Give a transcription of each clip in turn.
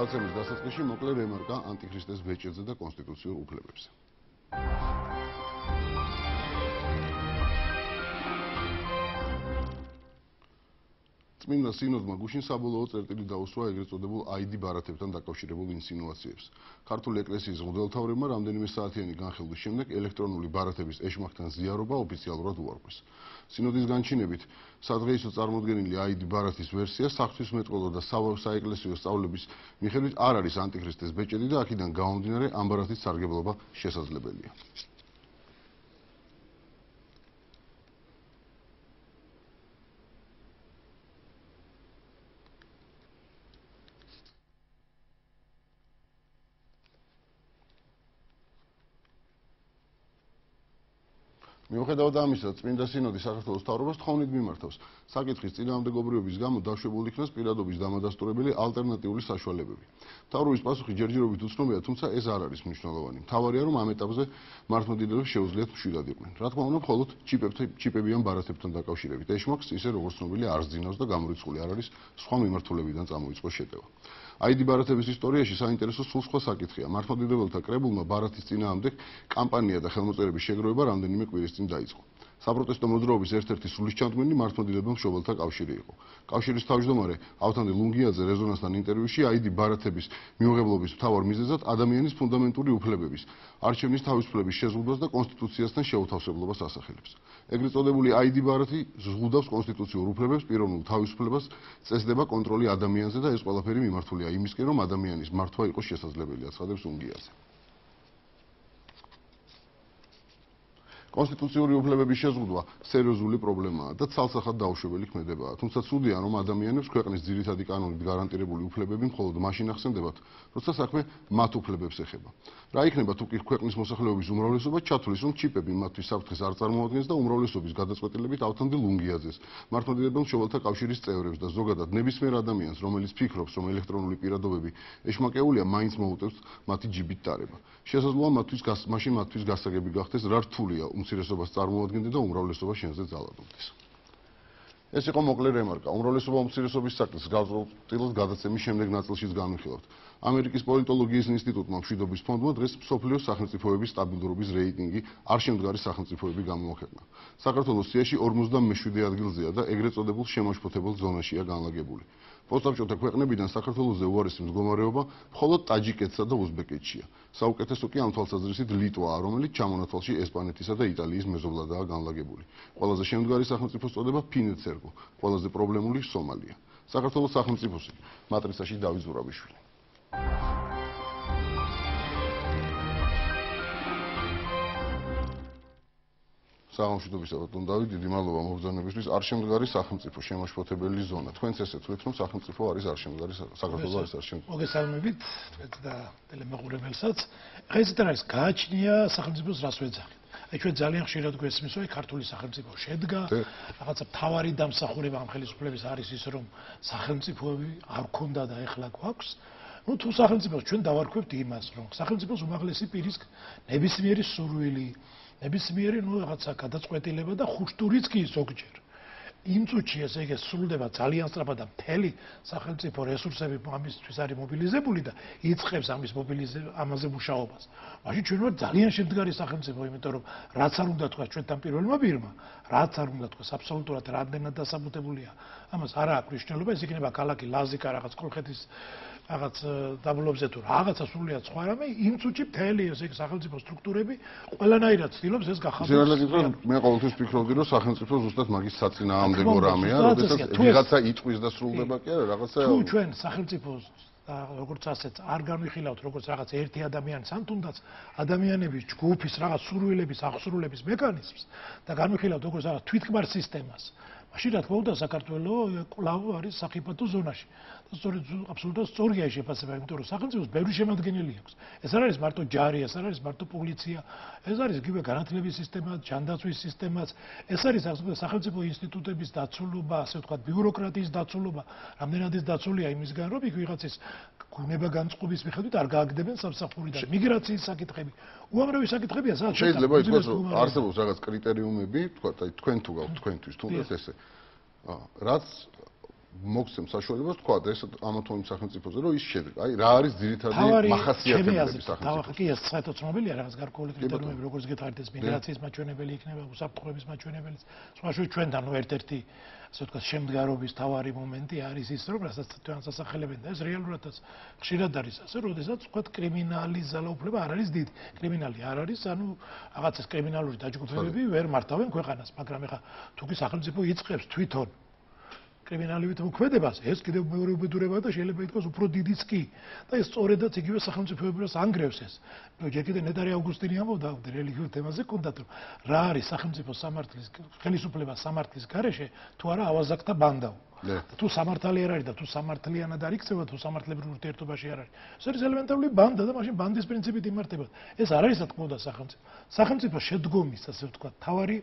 გადაცემის დასაწყისში მოკლე რემარკა ანტიქრისტეს ბეჭედზე და კონსტიტუციურ უფლებებზე. წმინდა სინოდმა გუშინ საბოლოო წერტილი დაუსვა ეგრეთ წოდებულ ID ბარათებთან დაკავშირებულ ინსინუაციებს. ქართული ეკლესიის მღვდელმთავრებმა რამდენიმე საათიანი განხილვის შემდეგ ელექტრონული ბარათების ეშმაკთან ზიარობა ოფიციალურად უარყვეს. სინოდის განჩინებით, სადღეისო წარმოდგენილი ID ბარათის ვერსია საღვთისმეტყველო და საეკლესიო სწავლების მიხედვით არ არის ანტიქრისტეს ბეჭედი და აქედან გამომდინარე ამ ბარათის სარგებლობა შესაძლებელია. მიუხედავად ამისა, წმინდა სინოდი საქართველოს მთავრობას თხოვნით მიმართავს. საკითხის წინააღმდეგობრიობის გამო დაშვებულ იქნას პირადობის დამადასტურებელი ალტერნატიული საშუალებები. მთავრობის პასუხი ჯერჯერობით უცნობია, თუმცა ეს არ არის მნიშვნელოვანი. მთავარია, რომ ამ ეტაპზე მართლმადიდებლებს შეუძლიათ მშვიდად იყვნენ. რა თქმა უნდა, მხოლოდ ჩიპებიან ბარათებთან დაკავშირებით ეშმაკს, ისე როგორც ცნობილია, არ ზინავს და გამორიცხული არ არის სხვა მიმართულებიდან წამოიწყო შეტევა. ID ბარათების ისტორიაში საინტერესო სულ სხვა საკითხია. მართლმადიდებელთა კრებულმა ბარათის წინააღმდეგ კამპანია და ხელმოწერების შეგროვება რამდენიმე კვირის წინ დაიწყო. საპროტესტო მოძრაობის ერთ-ერთი სულისჩამდგმელი მართლმადიდებელ მშობელთა კავშირი იყო. კავშირის თავმჯდომარე ავთანდილ ლუნგიაძე რეზონანსთან ინტერვიუში ID ბარათების მიუღებლობის მთავარ მიზეზად ადამიანის ფუნდამენტური უფლებების, არჩევნის თავისუფლების შეზღუდვას და კონსტიტუციასთან შეუთავსებლობას ასახელებს. ეგრეთ წოდებული ID ბარათი ზღუდავს კონსტიტუციურ უფლებებს, პიროვნულ თავისუფლებას, წესდება კონტროლი ადამიანზე და ეს ყველაფერი მიმართულია იმისკენ, რომ ადამიანის მართვა იყოს შესაძლებელი, აცხადებს ლუნგიაძე. კონსტიტუციური უფლებების შეზღუდვა სერიოზული პრობლემაა და ცალსახად დაუშვებელი ქმედებაა. თუმცა ცუდია, რომ ადამიანებს ქვეყნის ძირითადი კანონით გარანტირებული უფლებები მხოლოდ მაშინ ახსენდებათ, როცა საქმე მათ უფლებებს ეხება. რა იქნება თუ კი ქვეყნის მოსახლეობის უმრავლესობა ჩათვლის, რომ ჩიპები მათთვის საფრთხეს არ წარმოადგენს და უმრავლესობის გადაწყვეტილებით ავთანდილ ლუნგიაძეს, მართლმადიდებელ მშობელთა კავშირის წევრებს და ზოგადად ნებისმიერ ადამიანს, რომელიც ფიქრობს, რომ ელექტრონული პირადობები ეშმაკეულია, მაინც მოუტევს მათი ჯიბით დარება. შესაძლოა მაშინ მათთვის გასაგები გახდეს, რა რთულია უმცირესობას წარმოადგენდე და უმრავლესობა შენზე ძალადობდეს. ეს იყო მოკლე რემარკა. უმრავლესობა უმცირესობის საკითხს გავწყვეტილად გადაცემის შემდეგ ნაწილშიც განვიხილავთ. ამერიკის პოლიტოლოგიის ინსტიტუტმა მშვიდობის ფონდმა დღეს მსოფლიოს სახელმწიფოების სტაბილურობის რეიტინგი არ შემდგარი სახელმწიფოები გამოაქვეყნა. საქართველოს სიაში 57 ადგილზეა და ეგრეთ წოდებულ შემაშფოთებელ ზონაშია განლაგებული. პოსტსაბჭოთა ქვეყნებიდან საქართველოზე უარესი მდგომარეობა მხოლოდ ტაჯიკეთსა და უზბეკეთშია. საუკეთესო კი ამ თვალსაზრისით ლიტვაა, რომელიც ჩამონათვალში ესპანეთისა და იტალიის მეზობლადაა განლაგებული. ყველაზე შემდგარი სახელმწიფოს წოდება ფინეთს ერგო, ყველაზე პრობლემული სომალია. საქართველოს სახელმწიფოსი მატრიცაში დავით ზურაბიშვილი. სამშვიდობისა ბატონ დავით, დიდი მადლობა მობრძანებისთვის. არ შემდგარი სახელმწიფო შემაშფოთებელი ზონა. თქვენც ესეც ვთქვით, რომ სახელმწიფო არის არ შემდგარი, საქართველოს არის არ შემდგარი. მოგესალმებით, თქვენს და ტელემეყურებელსაც. ეს არის გააჩნია სახელმწიფოს რას ვეძახით. აი ჩვენ ძალიან ხშირად გვესმის, რომ ქართული სახელმწიფო შედგა, რაღაცა მთავარი დამსახურება ამ ხელისუფლების არის ის, რომ სახელმწიფოები არ ქონდა და ეხლა გვაქვს. ну თუ სახელმწიფოს ჩვენ დავარქვევთ იმას, რომ სახელმწიფოს უმაღლესი პირის ნებისმიერი სურვილი, ნებისმიერი რაღაცა გადაწყვეტილება და ხუშტურიც კი ზოგჯერ. იმ წუთში ესე იგი სრულდება ძალიან სწრაფად და მთელი სახელმწიფო რესურსები ამისთვის არის მობილიზებული და იწყებს ამაზე მუშაობას. მაშინ ჩვენ ვართ ძალიან შემდგარი სახელმწიფო, იმიტომ რომ რაც არ უნდა თქვა ჩვენთან პირველმა პირმა, რაც არ უნდა თქვა აბსოლუტურად რამდენად დასაბუთებულია. ამას არა აქვს მნიშვნელობა, ეს იქნება ქალაქი ლაზიკა, რაღაც კოლხეთის რაღაც დაბლობზე თუ რაღაცა სრულიად სხვა რამე, იმ წუთში მთელი ესე იგი სახელმწიფო სტრუქტურები ყველანაირად ცდილობს ეს გახადოს. მე ყოველთვის ვფიქრობდი, რომ სახელმწიფო ზუსტად მაგის საწინააღმდეგო რამეა, როდესაც ვიღაცა იტყვის და სრულდება კი არა, რაღაცა თუ ჩვენ სახელმწიფოს და როგორც ასეც არ განვიხილავთ როგორც რაღაც ერთი ადამიანის ან თუნდაც ადამიანების ჯგუფის რაღაც სურვილების აღსრულების მექანიზმს და განვიხილავთ როგორც რაღაც თვითქმარ სისტემას, მაშინ რა თქმა უნდა საქართველოს კვლავ არის საფრთხო ზონაში. სწორედ აბსოლუტურად სწორია ეს შეფასება, იმიტომ რომ სახელმწიფოს ბევრი შემადგენელი აქვს. ეს არ არის მარტო ჯარი, ეს არ არის მარტო პოლიცია, ეს არის იგივე განათლების სისტემა, ჯანდაცვის სისტემაც, ეს არის სახელმწიფო ინსტიტუტების დაცულობა, ასე ვთქვათ, ბიუროკრატიის დაცულობა, რამდენად ეს დაცულია იმისგან, რომ იქ ვიღაცის გუნება განწყობის მიხედვით არ გააგდებენ სამსახურიდან, მიგრაციის საკითხები, უამრავი საკითხებია, სადაც შეიძლება ითქვას, რომ არსებობს რაღაც კრიტერიუმები, თქვათ, აი თქვენ თუ გაქვთ თქვენთვის, თუნდაც ესე. რაც მოგცემ საშუალებას თქვა ეს ამა თუ იმ სახელმწიფოზე რომ ის შედგა. აი რა არის ძირითადი მახასიათებლები სახელმწიფოს? კი, ეს საერთოდ ცნობილია რაღაც გარკვეული კრიტერიუმები, როგორც გითხარით ეს მიგრაციის მაჩვენებელი იქნება, უსაფრთხოების მაჩვენებელი. სხვაშორის ჩვენთან ერთ-ერთი ასე ვთქვათ შემდგარობის თავარი მომენტი არის ის, რომ რასაც თქვენ სასახელებენ და ეს რეალურადაც ხშირად არის ასე, როდესაც ვთქვათ კრიმინალის ძალაუფლება არ არის დიდი. კრიმინალი არ არის, ანუ რაღაც ეს კრიმინალური დაჯგუფებები ვერ მართავენ ქვეყანას, მაგრამ ეხა თუ კი სახელმწიფო იწყებს თვითონ კრიმინალივით მოქმედებას, ეს კიდევ მეორე უბედურებაა და შეიძლება ითქვას უფრო დიდიც კი. და ეს სწორედაც იგივე სახელმწიფოებს ანგრევს ეს. ჯერ კიდევ ნეტარი ავგუსტინი ამბობდა რელიგიურ თემაზე კონდათ რომ რა არის სახელმწიფო სამართლის ხელისუფლება სამართლის გარეშე თუ არა ავაზაკთა ბანდაო. თუ სამართალი არ არის და თუ სამართლიანად არ იქცევა, თუ სამართლებრივ ურთიერთობაში არ არის. ეს არის ელემენტარული ბანდა და მაშინ ბანდის პრინციპით იმართება. ეს არ არის თქმოდა სახელმწიფო. სახელმწიფო შედგომის ასე ვთქვათ თავარი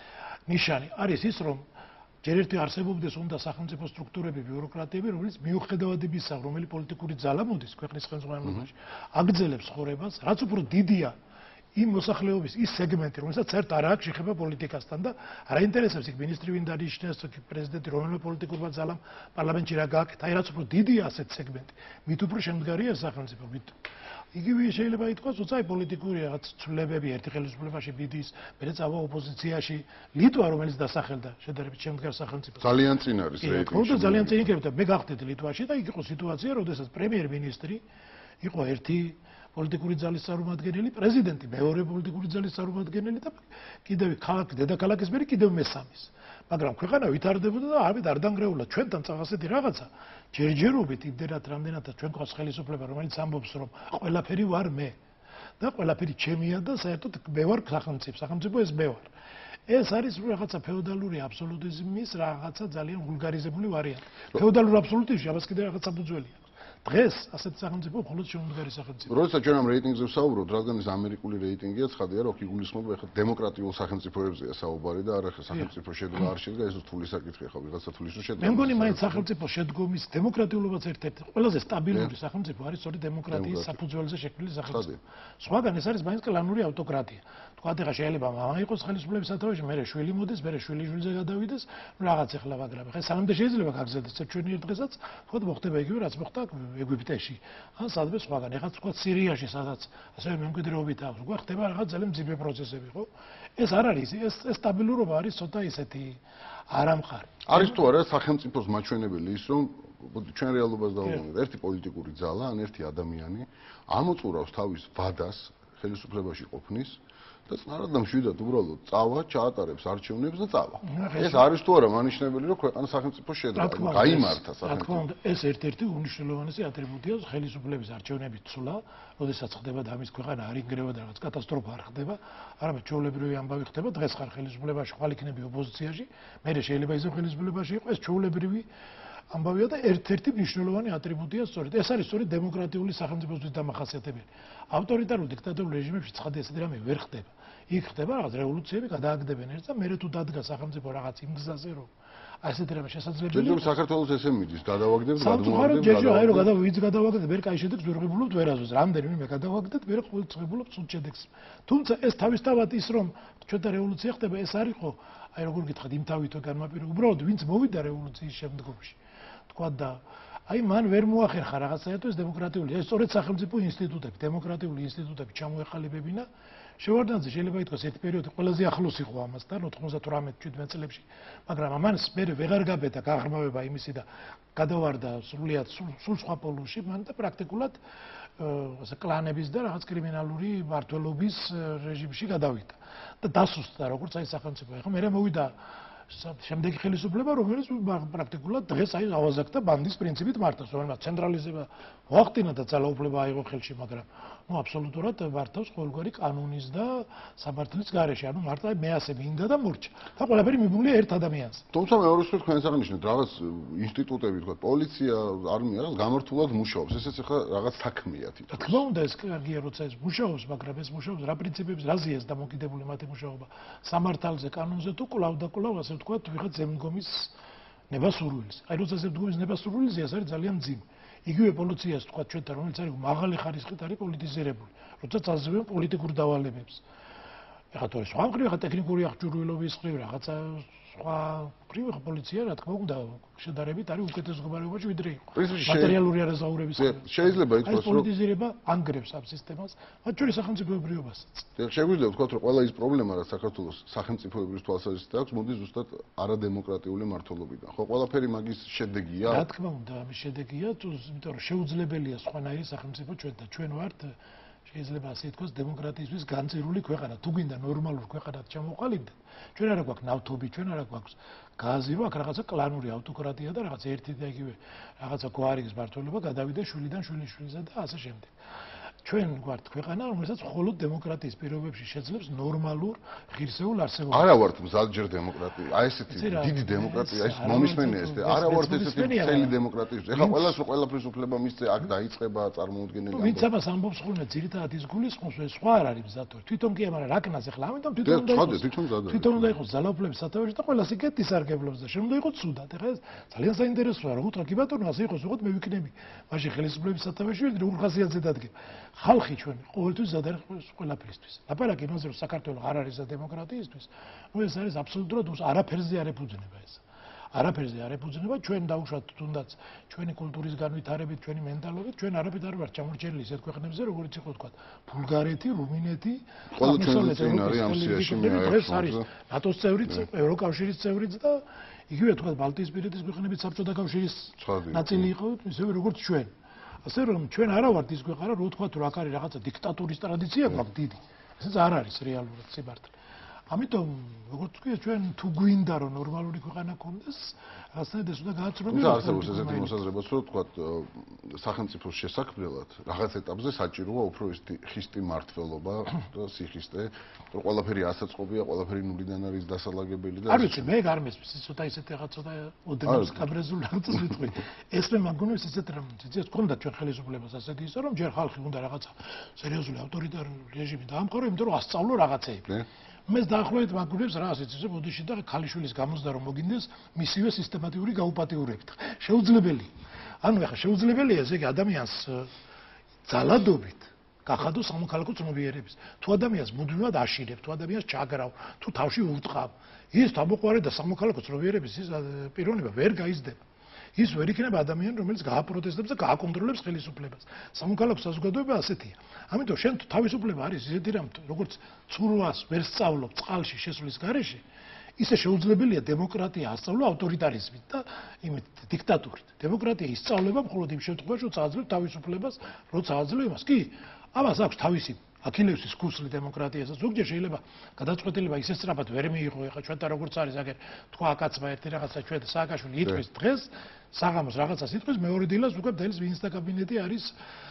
ნიშანი არის ის რომ ჯერ ერთი არსებობდეს უნდა სახელმწიფო სტრუქტურები, ბიუროკრატიები, რომელიც მიუხედავად იმისა, რომელი პოლიტიკური ძალა მოდის ქვეყნის ხელმძღვანელობაში, აგრძელებს ცხოვრებას, რაც უფრო დიდია იმ მოსახლეობის ის სეგმენტი, რომელსაც საერთოდ არ აქვს შეხება პოლიტიკასთან და არ აინტერესებს იქ მინისტრი ვინ დანიშნეს, პრეზიდენტი რომელიმე პოლიტიკურმა ძალამ პარლამენტში რა გააკეთა, აი რაც უფრო დიდია ასეთ სეგმენტი, მით უფრო შემდგარია სახელმწიფო, მით იგივე შეიძლება ითქვას, თუმცა აი პოლიტიკური რაღაც ცვლილებები ერთი ხელისუფლებაში მიდის, მერე წავა ოპოზიციაში, ლიტვა რომელიც დასახელდა შედარებით შემდგარ სახელმწიფოს. ძალიან წინ არის რეიტინგში. ძალიან წინ იქნება და მე გავხდით ლიტვაში და იქ იყო სიტუაცია, როდესაც პრემიერ-მინისტრი იყო ერთი პოლიტიკური ძალის წარმომადგენელი, პრეზიდენტი მეორე პოლიტიკური ძალის წარმომადგენელი და კიდევ ქალაქი დედაქალაქის მერე კიდევ მესამის. მაგრამ ქვეყანა ვითარდებოდა და ამით არ დანგრეულა ჩვენთან წაღასეთი რაღაცა. ჯერჯერობით იმდენად რამდენადაც ჩვენ გვყავს ხელისუფლება, რომელიც ამბობს, რომ ყველაფერი ვარ მე და ყველაფერი ჩემია და საერთოდ მე ვარ სახელმწიფო ეს მე ვარ. ეს არის რაღაცა феодალური აბსოლუტიზმის რაღაცა ძალიან ვულგარიზებული ვარიანტი. феодალურ აბსოლუტიზმში ამას კიდევ რაღაც საფუძველია. დღეს ასეთ სახელმწიფო მხოლოდ შემდგარი სახელმწიფო. როდესაც ჩვენ ამ რეიტინგზე ვსაუბრობთ, რადგან ეს ამერიკული რეიტინგია, ცხადია, რომ იგულისხმება ეხლა დემოკრატიულ სახელმწიფოებზეა საუბარი და არა სახელმწიფო შედგა არ შედგა, ეს თული საკითხია ხო, ვიღაცა თulis რო შედგა. მე მგონი მაინც სახელმწიფო შედგომის დემოკრატიულობაც ერთ-ერთი ყველაზე სტაბილური სახელმწიფო არის სწორედ დემოკრატიის საფუძველზე შექმნილი სახელმწიფო. სხვაგან ეს არის მაინც კლანური ავტოკრატია. თქვათ ეხლა შეიძლება მამა იყოს ხელისუფლების სათავეში, მერე შვილი მოდის, მერე შვილიშვილზე გადავიდეს, რაღაც ეხლა მაგრამ ეხლა სანამდე შეიძლება გაგრძელდეს ჩვენი ერთ დღესაც, თქვათ მოხდება იგივე რაც მოხდა ეგვიპტეში. ან სადმე სხვაგან, ეხლა თქვათ სირიაში, სადაც ასევე მემკვიდრეობით აქვს, უკვე ხდება რაღაც ძალიან მძიმე პროცესები, ხო? ეს არ არის, ეს სტაბილურობა არის ცოტა ისეთი არამყარი. არის თუ არა სახელმწიფოს მაჩვენებელი ის, რომ ჩვენ რეალობას დავუყენოთ, ერთი პოლიტიკური ძალა, ან ერთი ადამიანი ამოწურავს თავის ვადას ხელისუფლებაში ყოფნის და წნარად და მშვიდად უბრალოდ წავა, ჩაატარებს არჩევნებს და წავა. ეს არის თუ არა მანიშნებელი, რომ ქვეყანა სახელმწიფო შედგა, გაიმართა სახელმწიფო. რა თქმა უნდა, ეს ერთ-ერთი უნიშნელოვანესი ატრიბუტია ხელისუფლების არჩევნების ცვლა, როდესაც ხდება და ამის ქვეყანა არ ინგრევა და რაღაც კატასტროფა არ ხდება, არამედ ჩვეულებრივი ამბავი ხდება, დღეს ხარ ხელისუფლებაში, ხვალ იქნები ოპოზიციაში, მერე შეიძლება ისევ ხელისუფლებაში იყოს, ჩვეულებრივი ამბავია და ერთ-ერთი მნიშვნელოვანი ატრიბუტია სწორედ. ეს არის სწორედ დემოკრატიული სახელმწიფოსთვის დამახასიათებელი. ავტორიტარულ დიქტატურულ რეჟიმებში ცხადი ესეთი რამე ვერ ხდება. იქ ხდება რაღაც რევოლუციები, გადააგდებენ ერთს და მერე თუ დადგა სახელმწიფო რაღაც იმ გზაზე, რომ ასეთი რამე შესაძლებელია. ჯერჯერობით საქართველოს ესე მიდის, გადავაგდებ, გადმოვაგდებ. ჯერჯერობით აი რომ ვინც გადავაგდებ, ვერ კაი შედეგს ვერ ღებულობთ ვერასდროს. რამდენიმე გადავაგდეთ, ვერ ღებულობთ სულ შედეგს. თუმცა ეს თავისთავად ის რომ ჩვენთან რევოლუცია ხდება, ეს არ იყო, აი როგორ გითხრათ, იმთავითო განმაპირობა. უბრალოდ ვინც მოვიდა რევოლუციის შემდგომში. თქვა და აი მან ვერ მოახერხა რაღაცაერთო ეს დემოკრატიული, ეს სწორედ სახელმწიფო ინსტიტუტები, დემოკრატიული ინსტიტუტები ჩამოეყალიბებინა. შევარდნაძე შეიძლება ითქვას ერთ პერიოდი ყველაზე ახლოს იყო ამასთან 98-17 წლებში, მაგრამ ამას მე ვეღარ გაბედა გაღრმავება იმისი და გადავარდა სრულიად სულ სხვა პოლუსში, მან და პრაქტიკულად ასე კლანების და რაღაც კრიმინალური მართლობის რეჟიმში გადავიდა და დასუსტდა როგორც აი სახელმწიფო. ეხლა მე მოვიდა შემდეგი ხელისუფლება, რომელიც პრაქტიკულად დღეს აი ავაზაკთა ბანდის პრინციპით მართავს, რომელმაც ცენტრალიზება მოახდინა და ძალაუფლება აიღო ხელში, მაგრამ ნუ აბსოლუტურად მართავს ყოველგვარი კანონის და სამართლის გარეშე, ანუ მარტო აი მე ასე მინდა და მორჩა. და ყველაფერი მიბმულია ერთ ადამიანს. თუმცა მეორე მხარეს თქვენს აღნიშნეთ, რაღაც ინსტიტუტები, თქვა პოლიცია, არმია, რაღაც გამართულად მუშაობს. ესეც ახლა რაღაც საქმეა თვითონ. თქმა უნდა, ეს კარგია, როცა ეს მუშაობს, მაგრამ ეს მუშაობს რა პრინციპებს, რაზეა ეს დამოკიდებული მათი მუშაობა? სამართალზე, კანონზე თუ კვლავ და კვლავ ასე ვთქვათ, ვიღაც ზემდგომის ნებასურვილს. აი როცა ზემდგომის ნებასურვილზე ეს არის ძალიან მძიმე. იგივე პოლიციას თქვა ჩვენთან, რომელიც არის მაღალი ხარისხით არის პოლიტიზირებული, როცა წაზრებენ პოლიტიკურ დავალებებს. ეხლა თორე სხვა მხრივ, ეხლა ტექნიკური აღჭურვილობის მხრივ, რაღაცა სხვა მხრივ, ეხლა პოლიცია, რა თქმა უნდა, შედარებით არის უკეთეს მდგომარეობაში, ვიდრე იყო. მატერიალური არაზაურების მხრივ. შეიძლება ითქვას, რომ პოლიტიზირება ანგრევს ამ სისტემას, მათ შორის სახელმწიფოებრიობასაც. შეგვიძლია ვთქვათ, რომ ყველა ის პრობლემა, რაც საქართველოს სახელმწიფოებრივ თვალსაზრისით აქვს, მოდის ზუსტად არადემოკრატიული მართლობიდან. ხო, ყველაფერი მაგის შედეგია. რა თქმა უნდა, ამის შედეგია, იმიტომ რომ შეუძლებელია სხვანაირი სახელმწიფო ჩვენთან. ჩვენ ვართ შეიძლება ასე ითქვას დემოკრატიისთვის განწირული ქვეყანა. თუ გინდა ნორმალურ ქვეყანად ჩამოყალიბდეთ, ჩვენ არა გვაქვს ნავთობი, ჩვენ არა გვაქვს გაზი, აქ რაღაცა კლანური ავტოკრატია და რაღაც ერთი და იგივე რაღაცა გვარის მართლობა გადავიდა შვილიდან შვილიშვილზე და ასე შემდეგ. ჩვენ გვართ ქვეყანა, რომელსაც მხოლოდ დემოკრატიის პირობებში შეძლებს ნორმალურ ღირსეულ არსებობას. არა ვართ მზადჯერ დემოკრატია. აი ესეთი დიდი დემოკრატია, ეს მომისმენია ეს. არა ვართ ესეთი მთელი დემოკრატია. ეხლა ყველას ყველაფრის უფლება მისცე, აქ დაიწყება წარმოუდგენელი. ვინც ამას ამბობს ხოლმე ძირითადად ის გულისხმობს, ეს სხვა არ არის მზადო. თვითონ კი არა რაკნას ეხლა, ამიტომ თვითონ უნდა იყოს ძალაუფლების სათავეში და ყველას იკეთებს სარგებლობს და შემდგომ იყოს ცუდად. ეხლა ეს ძალიან საინტერესოა, რომ უთხრა კი ბატონო, ასე იყოს, უღოთ მე ვიქნები მაშინ ხელისუფლების სათავეში, ვიდრე უხასიათზე დადგება. ხალხი ჩვენ ყოველთვის ზად არის ყველაფრისთვის. ლაპარაკი იმაზე, რომ საქართველო არ არის ზად დემოკრატიისთვის, ნუ ეს არის აბსოლუტურად არაფერზე არ ეფუძნება ეს. არაფერზე არ ეფუძნება, ჩვენ დაუშვათ თუნდაც ჩვენი კულტურის განვითარებით, ჩვენი მენტალობით, ჩვენ არაფერ არ ვართ ჩამორჩენილი ისეთ ქვეყნებზე, როგორც იყო თქვა ბულგარეთი, რუმინეთი, აღმოსავლეთ ევროპის ამ სიაში ეს არის ნატოს წევრიც, ევროკავშირის წევრიც და იგივე თქვა ბალტიისპირეთის ქვეყნების საბჭოთა კავშირის ნაწილი იყო, ისევე როგორც ჩვენ. ასე რომ ჩვენ არა ვართ ის ქვეყანა, რო ვთქვათ, რომ აქ არის რაღაცა დიქტატურის ტრადიცია გვაქვს დიდი. ესეც არ არის რეალურად სიბართლე. ამიტომ, როგორც თქვი, ჩვენ თუ გვინდა რომ ნორმალური ქვეყანა გქონდეს, რაღაცნაირად ეს უნდა გააცნობიეროს. და არსებობს ესეთი მოსაზრებაც, რომ ვთქვათ, სახელმწიფოს შესაქმნელად რაღაც ეტაპზე საჭიროა უფრო ხისტი მართლობა და სიხისტე, რომ ყველაფერი ასაწყობია, ყველაფერი ნულიდან არის დასალაგებელი და არ ვიცი, მე არ მესმის, ცოტა ისეთი რაღაც ცოტა ოდენს კაბრეზულ რაღაცას ვიტყვი. ეს მე მაგონებს ისეთ რამ, ძიძიას გქონდა ჩვენ ხელისუფლებას ასეთი ისე რომ ჯერ ხალხი უნდა რაღაცა სერიოზული ავტორიტარული რეჟიმი დაამყარო, იმიტომ რომ ასწავლო რაღაცეები. მეს დაახლოებით მაგურებს რა ასეც ისე ბოდიში და ქალიშვილის გამოსდა რომ მოგინდეს მისივე სისტემატიური გაუპატიურებით. შეუძლებელი. ანუ ეხა შეუძლებელია ესე იგი ადამიანს ძალადობით გახადო სამოქალაქო ცნობიერების. თუ ადამიანს მუდმივად აშირებ, თუ ადამიანს ჩაგრავ, თუ თავში უტყავ, ის თამოყვარე და სამოქალაქო ცნობიერების ის პიროვნება ვერ გაიზრდება. ის ვერ იქნება ადამიანი, რომელიც გააპროტესტებს და გააკონტროლებს ხელისუფლებას. სამოქალაქო საზოგადოება ასეთია. ამიტომ შენ თავისუფლება არის ისეთი რამ, როგორც ცურვას ვერ სწავლობ წყალში შესვლის გარეშე, ისე შეუძლებელია დემოკრატია ასწავლო ავტორიტარიზმით და იმით დიქტატურით. დემოკრატია ისწავლება მხოლოდ იმ შემთხვევაში, როცა აძლევ თავისუფლებას, როცა აძლევ იმას. კი, ამას აქვს თავისი აქილევსის ქუსლი დემოკრატიასაც. ზოგჯერ შეიძლება გადაწყვეტილება ისე სწრაფად ვერ მიიღო, ეხლა ჩვენთან როგორც არის, აგერ თქვა აკაცმა ერთი რაღაცა ჩვენ სააკაშვილი იტყვის დღეს, საღამოს რაღაცას იტყვის, მეორე დილას უკვე დელის მინისტრთა კაბინეტი არის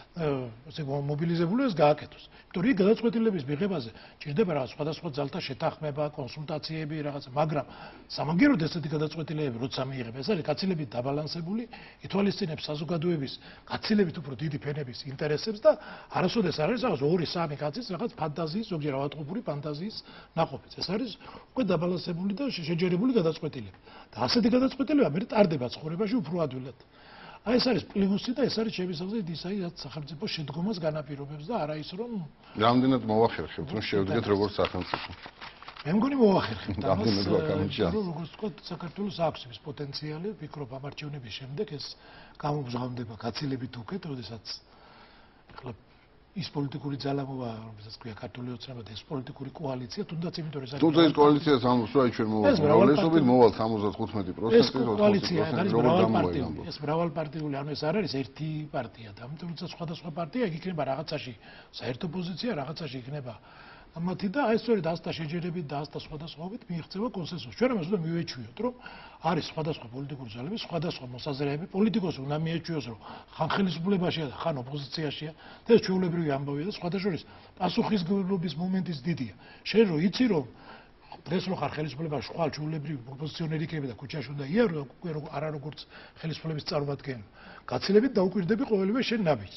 ესე მობილიზებული ეს გააკეთოს. იმიტომ რომ გადაწყვეტილების მიღებაზე ჭირდება რაღაც სხვადასხვა ძალთა შეთანხმება, კონსულტაციები, რაღაც, მაგრამ სამაგიეროდ ესეთი გადაწყვეტილებები როცა მიიღება, ეს არის გაცილებით დაბალანსებული, ითვალისწინებს საზოგადოების გაცილებით უფრო დიდი ფენების ინტერესებს და არასოდეს არ არის რაღაც 2-3 კაცის რაღაც ფანტაზიის, ზოგჯერ ავადმყოფური ფანტაზიის ნაყოფიც. ეს არის უკვე დაბალანსებული და შეჯერებული გადაწყვეტილება. და ასეთი გადაწყვეტილება მე ტარდება ცხოვრებაში უფრო ადვილად. აი ეს არის პლუსი და ეს არის შემისავლით ის რაც სახელმწიფო შედგომას განაპირობებს და არა ის რომ რამდენად მოახერხებთ რომ შევდგეთ როგორც სახელმწიფო. მე მგონი მოახერხებთ რამდენად ვაკამჩა. როგორც თქვა საქართველოს აქვს ის პოტენციალი, ვფიქრობ ამ არჩევნების შემდეგ ეს გამოგზავნდება გაცილებით უკეთ, როდესაც ახლა ის პოლიტიკური ძალამოვა, რომელსაც ქვია ქართული ოცნება და ეს პოლიტიკური კოალიცია, თუნდაც იმიტომ რომ ეს თუნდაც ეს კოალიცია ამბობს, რომ აი ჩვენ მოვალესობით მოვალ 75%, ეს კოალიცია არის მრავალპარტიული, ეს მრავალპარტიული, ანუ ეს არ არის ერთი პარტია და ამიტომ როცა სხვადასხვა პარტია იქ იქნება რაღაცაში საერთო პოზიცია, რაღაცაში იქნება მათი და აი სწორედ ასთა შეჯერებით და ასთა სხვადასხვაობით მიიღწევა კონსენსუსი. ჩვენ ამას უნდა მივეჩვიოთ, რომ არის სხვადასხვა პოლიტიკური ძალები, სხვადასხვა მოსაზრებები, პოლიტიკოსი უნდა მიეჩვიოს, რომ ხან ხელისუფლებაშია და ხან ოპოზიციაში და ეს ჩვეულებრივი ამბავია და სხვადასხვა პასუხისმგებლობის მომენტიც დიდია. შენ რო იცი რომ დღეს რო ხარ ხელისუფლებაში, ხვალ ჩვეულებრივი ოპოზიციონერი იქნება და ქუჩაში უნდა იარო, არა როგორც ხელისუფლების წარმომადგენელი. გაცილებით დაუკვირდები ყოველივე შენ ნაბიჯს.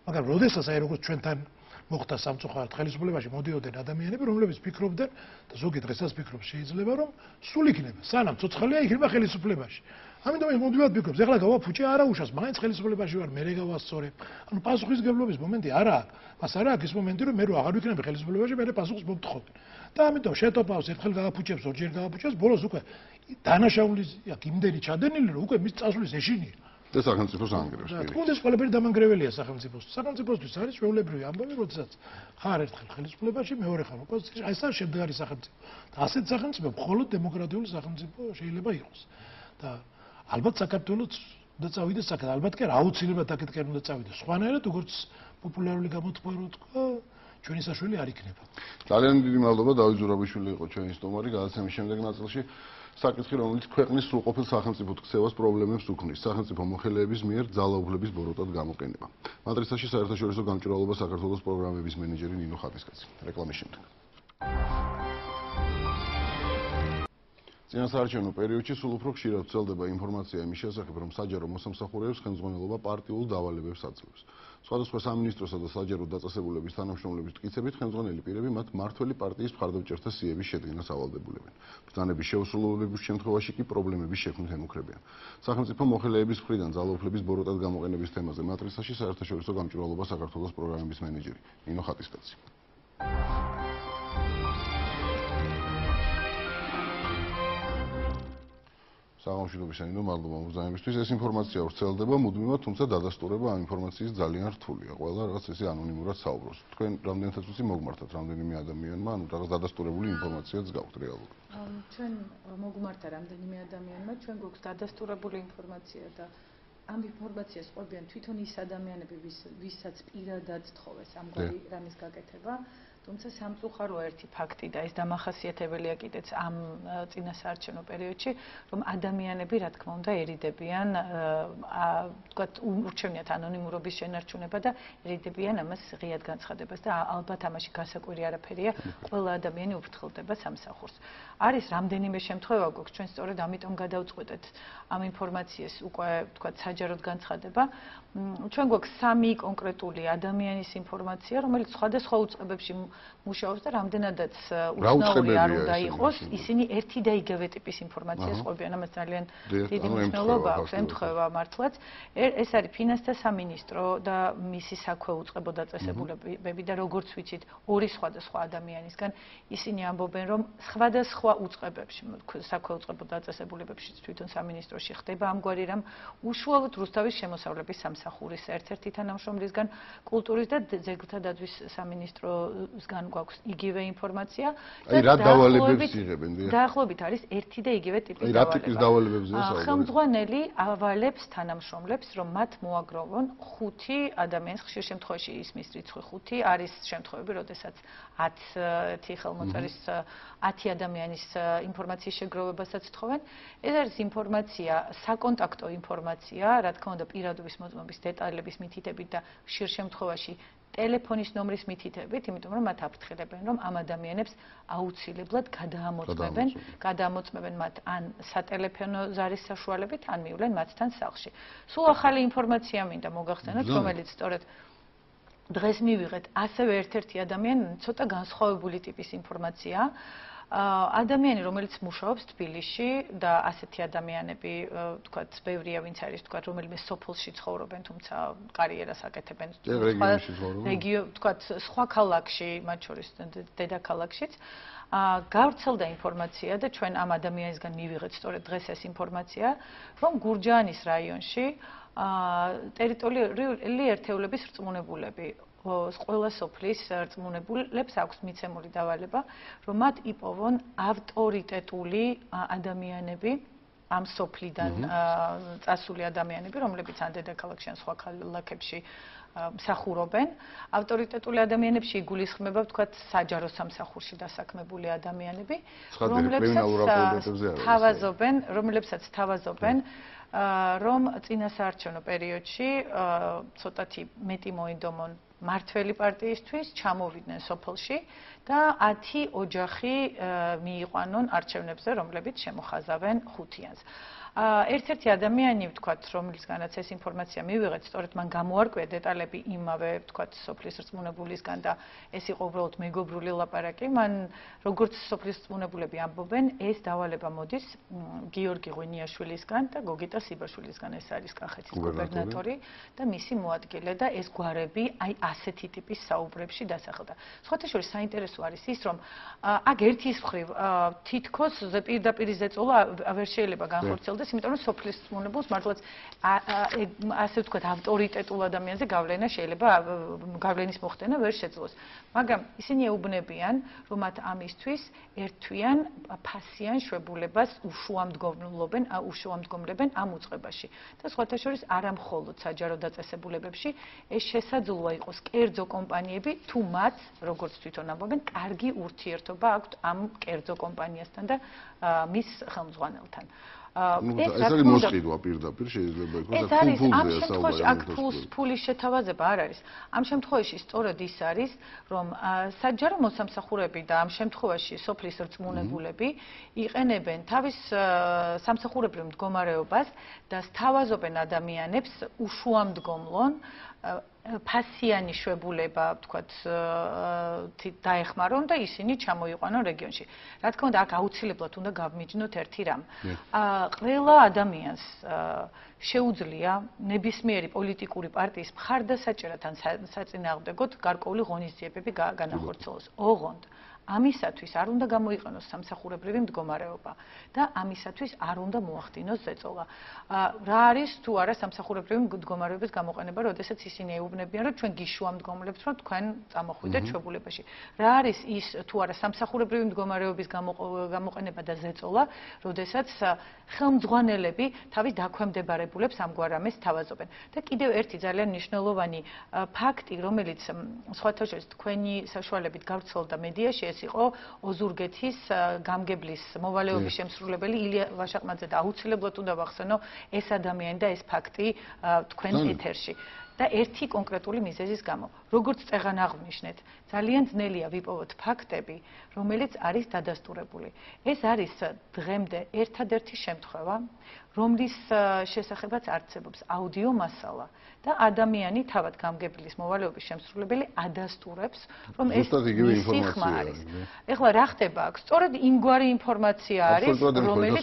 მაგრამ როდესაც აი როგორც ჩვენთან მოხდა სამწუხაროდ ხელისუფლებაში მოდიოდნენ ადამიანები, რომლებიც ფიქრობდნენ და ზოგი დღესაც ფიქრობს შეიძლება რომ სულ იქნება, სანამ ცოცხალია იქნება ხელისუფლებაში. ამიტომ ის მოდივად ფიქრობს, ეხლა გავაფუჭე არაუშავს, მაინც ხელისუფლებაში ვარ, მე გავასწორებ. ანუ პასუხისგებლობის მომენტი არა აქვს. მას არა აქვს ის მომენტი, რომ მე რო აღარ ვიქნები ხელისუფლებაში, მე პასუხს მომთხოვენ. და ამიტომ შეტოპავს, ერთხელ გავაფუჭებს, ორჯერ გავაფუჭებს, ბოლოს უკვე დანაშაულის აქ იმდენი ჩადენილი, რომ უკვე მის წასვლის ეშინია. და სახელმწიფოს ანგრევს. თუნდაც ყველაფერი დამანგრეველია სახელმწიფოს. სახელმწიფოსთვის არის ჩვეულებრივი ამბავი, როდესაც ხარ ერთხელ ხელისუფლებაში, მეორე ხარ ოპოზიციაში, აი ეს არის შემდგარი სახელმწიფო. და ასეთ სახელმწიფო მხოლოდ დემოკრატიული სახელმწიფო შეიძლება იყოს. და ალბათ საქართველოს უნდა წავიდეს აქ, ალბათ კი აუცილებლად აქეთკენ უნდა წავიდეს. სხვანაირად როგორც პოპულარული გამოთქვა რო თქვა, ჩვენი საშველი არ იქნება. ძალიან დიდი მადლობა დავით ზურაბიშვილი იყო ჩვენი სტუმარი, გადაცემის შემდეგ ნაწილში საკითხი, რომელიც ქვეყნის სრულყოფილ სახელმწიფოდ ქცევას პრობლემებს უქმნის, სახელმწიფო მოხელეების მიერ ძალაუფლების ბოროტად გამოყენება. მატრიცაში საერთაშორისო გამჭვირვალობა საქართველოს პროგრამების მენეჯერი ნინო ხატისკაცი. რეკლამის შემდეგ. წინასაარჩევნო პერიოდში სულ უფრო ხშირად ვრცელდება ინფორმაცია იმის შესახებ, რომ საჯარო მოსამსახურეებს ხელმძღვანელობა პარტიულ დავალებებს აძლევს. სხვადასხვა სამინისტროსა და საჯარო დაწესებულების თანამშრომლების მტკიცებით, ხელმძღვანელი პირები მათ მმართველი პარტიის მხარდამჭერთა სიების შედგენას ავალდებულებენ. ბრძანების შეუსრულებლობის შემთხვევაში კი პრობლემების შექმნით ემუქრებიან. სახელმწიფო მოხელეების მხრიდან ძალაუფლების ბოროტად გამოყენების თემაზე მატრიცაში საერთაშორისო გამჭვირვალობა საქართველოს პროგრამების მენეჯერი ნინო ხატისკაცი. საღამოშიდობის ანინო მადლობა მოგზაურობისთვის. ეს ინფორმაცია ვრცელდება მუდმივად, თუმცა დადასტურება ამ ინფორმაციის ძალიან რთულია. ყველა რაღაც ესე ანონიმურად საუბრობს. თქვენ რამდენადაც ვიცი მოგმართათ რამდენიმე ადამიანმა, ანუ რაღაც დადასტურებული ინფორმაციაც გაქვთ რეალურად. ჩვენ მოგმართა რამდენიმე ადამიანმა, ჩვენ გვაქვს დადასტურებული ინფორმაცია და ამ ინფორმაციას ყვებიან თვითონ ის ადამიანები, ვისაც პირადად თხოვეს ამგვარი რამის გაკეთება. თუმცა სამწუხაროა ერთი ფაქტი და ეს დამახასიათებელია კიდეც ამ წინასაარჩევნო პერიოდში, რომ ადამიანები, რა თქმა უნდა, ერიდებიან, თქვათ, ურჩევნიათ ანონიმურობის შენარჩუნება და ერიდებიან ამას ღიად განცხადებას და ალბათ ამაში გასაკვირი არაფერია, ყველა ადამიანი უფრთხილდება სამსახურს. არის რამდენიმე შემთხვევა გვაქვს, ჩვენ სწორედ ამიტომ გადავწყვეტეთ ამ ინფორმაციას უკვე, თქვათ, საჯაროდ განცხადება. ჩვენ გვაქვს 3 კონკრეტული ადამიანის ინფორმაცია, რომელიც სხვადასხვა უწყებებში მუშაობს და რამდენადაც უცნაური არ უნდა იყოს, ისინი ერთი და იგივე ტიპის ინფორმაციას ყვებიან, ამას ძალიან დიდი მნიშვნელობა აქვს, ემთხვევა მართლაც. ეს არის ფინანსთა სამინისტრო და მისი საქვე უწყებო დაწესებულებები და როგორც ვიცით, 2 სხვადასხვა ადამიანისგან ისინი ამბობენ, რომ სხვადასხვა უწყებებში, საქვე უწყებო დაწესებულებებში თვითონ სამინისტროში ხდება ამგვარი რამ, უშუალოდ რუსთავის შემოსავლების სამსახურის ერთ-ერთი თანამშრომლისგან, კულტურის და ძეგლთა დაცვის სამინისტროსგან გვაქვს იგივე ინფორმაცია და რა დავალებებს იღებენ? დაახლოებით არის ერთი და იგივე ტიპის დავალება. რა ტიპის დავალებებზეა საუბარი? ხელმძღვანელი ავალებს თანამშრომლებს, რომ მათ მოაგროვონ 5 ადამიანის, ხშირ შემთხვევაში ისმის რიცხვი 5, არის შემთხვევები, როდესაც 10 ხელმოწერის 10 ადამიანის ინფორმაციის შეგროვებასაც თხოვენ. ეს არის ინფორმაცია, საკონტაქტო ინფორმაცია, რა თქმა უნდა, პირადობის მოწმობის დეტალების მითითებით და ხშირ შემთხვევაში ტელეფონის ნომრის მითითებით, იმიტომ რომ მათ აფრთხილებენ, რომ ამ ადამიანებს აუცილებლად გადაამოწმებენ მათ ან სატელეფონო ზარის საშუალებით, ან მივლენ მათთან სახლში. სულ ახალი ინფორმაცია მინდა მოგახსენოთ, რომელიც სწორედ დღეს მივიღეთ, ასევე ერთ-ერთი ადამიანი, ცოტა განსხვავებული ტიპის ინფორმაცია. ადამიანი, რომელიც მუშაობს თბილისში და ასეთი ადამიანები, თქვათ, ბევრია, ვინც არის, თქვათ, რომელიმე სოფელში ცხოვრობენ, თუმცა კარიერას აკეთებენ თქვათ, სხვა ქალაქში, მათ შორის დედაქალაქშიც. გავრცელდა ინფორმაცია და ჩვენ ამ ადამიანისგან მივიღეთ სწორედ დღეს ეს ინფორმაცია, რომ გურჯაანის რაიონში ტერიტორიული ერთეულების რწმუნებულები ყველა სოფლის რწმუნებულებს აქვს მიცემული დავალება, რომ მათ იპოვონ ავტორიტეტული ადამიანები ამ სოფლიდან წასული ადამიანები, რომლებიც ან დედაქალაქში ან სხვა ქალაქებში მსახურობენ. ავტორიტეტული ადამიანებში იგულისხმება, ვთქვათ, საჯარო სამსახურში დასაქმებული ადამიანები, რომლებსაც თავაზობენ რომ წინასაარჩევნო პერიოდში ცოტათი მეტი მოინდომონ მართველი პარტიისთვის, ჩამოვიდნენ სოფელში და 10 ოჯახი მიიყვანონ არჩევნებზე, რომლებიც შემოხაზავენ ხუთიანს. ერთ-ერთი ადამიანი, ვთქვათ, რომლისგანაც ეს ინფორმაცია მივიღეთ, სწორედ მან გამოარკვია დეტალები იმავე, ვთქვათ, სოფლის რწმუნებულისგან და ეს იყო უბრალოდ მეგობრული ლაპარაკი. მან როგორც სოფლის რწმუნებულები ამბობენ, ეს დავალება მოდის გიორგი ღვინიაშვილისგან და გოგიტა სიბაშვილისგან, ეს არის კახეთის გუბერნატორი და მისი მოადგილე და ეს გვარები აი ასეთი ტიპის საუბრებში დასახელდა. სხვათა შორის საინტერესო არის ის, რომ აქ ერთის მხრივ თითქოს პირდაპირ ზეწოლა ვერ შეიძლება განხორციელდეს, იმიტომ რომ სოფლის რწმუნებულს მართლაც ასე ვთქვათ ავტორიტეტულ ადამიანზე გავლენა შეიძლება გავლენის მოხდენა ვერ შეძლოს. მაგრამ ისინი ეუბნებიან, რომ მათ ამისთვის ერთთვიან ფასიან შვებულებას უშუამდგომლებენ ამ უწყებაში. და სხვათა შორის არა მხოლოდ საჯარო დაწესებულებებში, ეს შესაძლოა იყოს კერძო კომპანიები, თუ მათ, როგორც თვითონ ამბობენ, კარგი ურთიერთობა აქვთ ამ კერძო კომპანიასთან და მის ხელმძღვანელთან. ეს არის მოსყიდვა პირდაპირ შეიძლება იყოს და ამ შემთხვევაში აქ ფულის შეთავაზება არ არის. ამ შემთხვევაში სწორედ ის არის, რომ საჯარო მოსამსახურეები და ამ შემთხვევაში სოფლის რწმუნებულები იყენებენ თავის სამსახურებრივ მდგომარეობას და სთავაზობენ ადამიანებს უშუამდგომლონ ფასიანი შვებულება, ვთქვათ, დაეხმარონ და ისინი ჩამოიყვანონ რეგიონში. რა თქმა უნდა, აქ აუცილებლად უნდა გავმიჯნოთ ერთი რამ. ყველა ადამიანს შეუძლია ნებისმიერი პოლიტიკური პარტიის მხარდასაჭერად ან საწინააღმდეგოდ გარკვეული ღონისძიებები განახორციელოს. ოღონდ ამისათვის არ უნდა გამოიყენოს სამსახურებრივი მდგომარეობა და ამისათვის არ უნდა მოახდინოს ზეწოლა. რა არის თუ არა სამსახურებრივი მდგომარეობის გამოყენება, როდესაც ისინი ეუბნებიან, რომ ჩვენ გიშუამდგომლებთ, რომ თქვენ წამოხვიდეთ შვებულებაში. რა არის ის თუ არა სამსახურებრივი მდგომარეობის გამოყენება და ზეწოლა, როდესაც ხელმძღვანელები თავის დაქვემდებარებულებს ამგვარ რამეს თავაზობენ. და კიდევ ერთი ძალიან მნიშვნელოვანი ფაქტი, რომელიც სხვათა შორის თქვენი საშუალებით გავრცელდა მედიაში, ეს იყო ოზურგეთის გამგებლის მოვალეობის შემსრულებელი ილია ვაშაყმაძე და აუცილებლად უნდა ვახსენო ეს ადამიანი და ეს ფაქტი თქვენ ეთერში. და ერთი კონკრეტული მიზეზის გამო. როგორც წეღან აღვნიშნეთ, ძალიან ძნელია ვიპოვოთ ფაქტები, რომელიც არის დადასტურებული. ეს არის დღემდე ერთადერთი შემთხვევა, რომლის შესახებაც არსებობს აუდიო მასალა და ადამიანი თავად გამგებლის მოვალეობის შემსრულებელი ადასტურებს, რომ ეს მისი ხმა არის. ეხლა რა ხდება აქ? სწორედ იმგვარი ინფორმაცია არის, რომელიც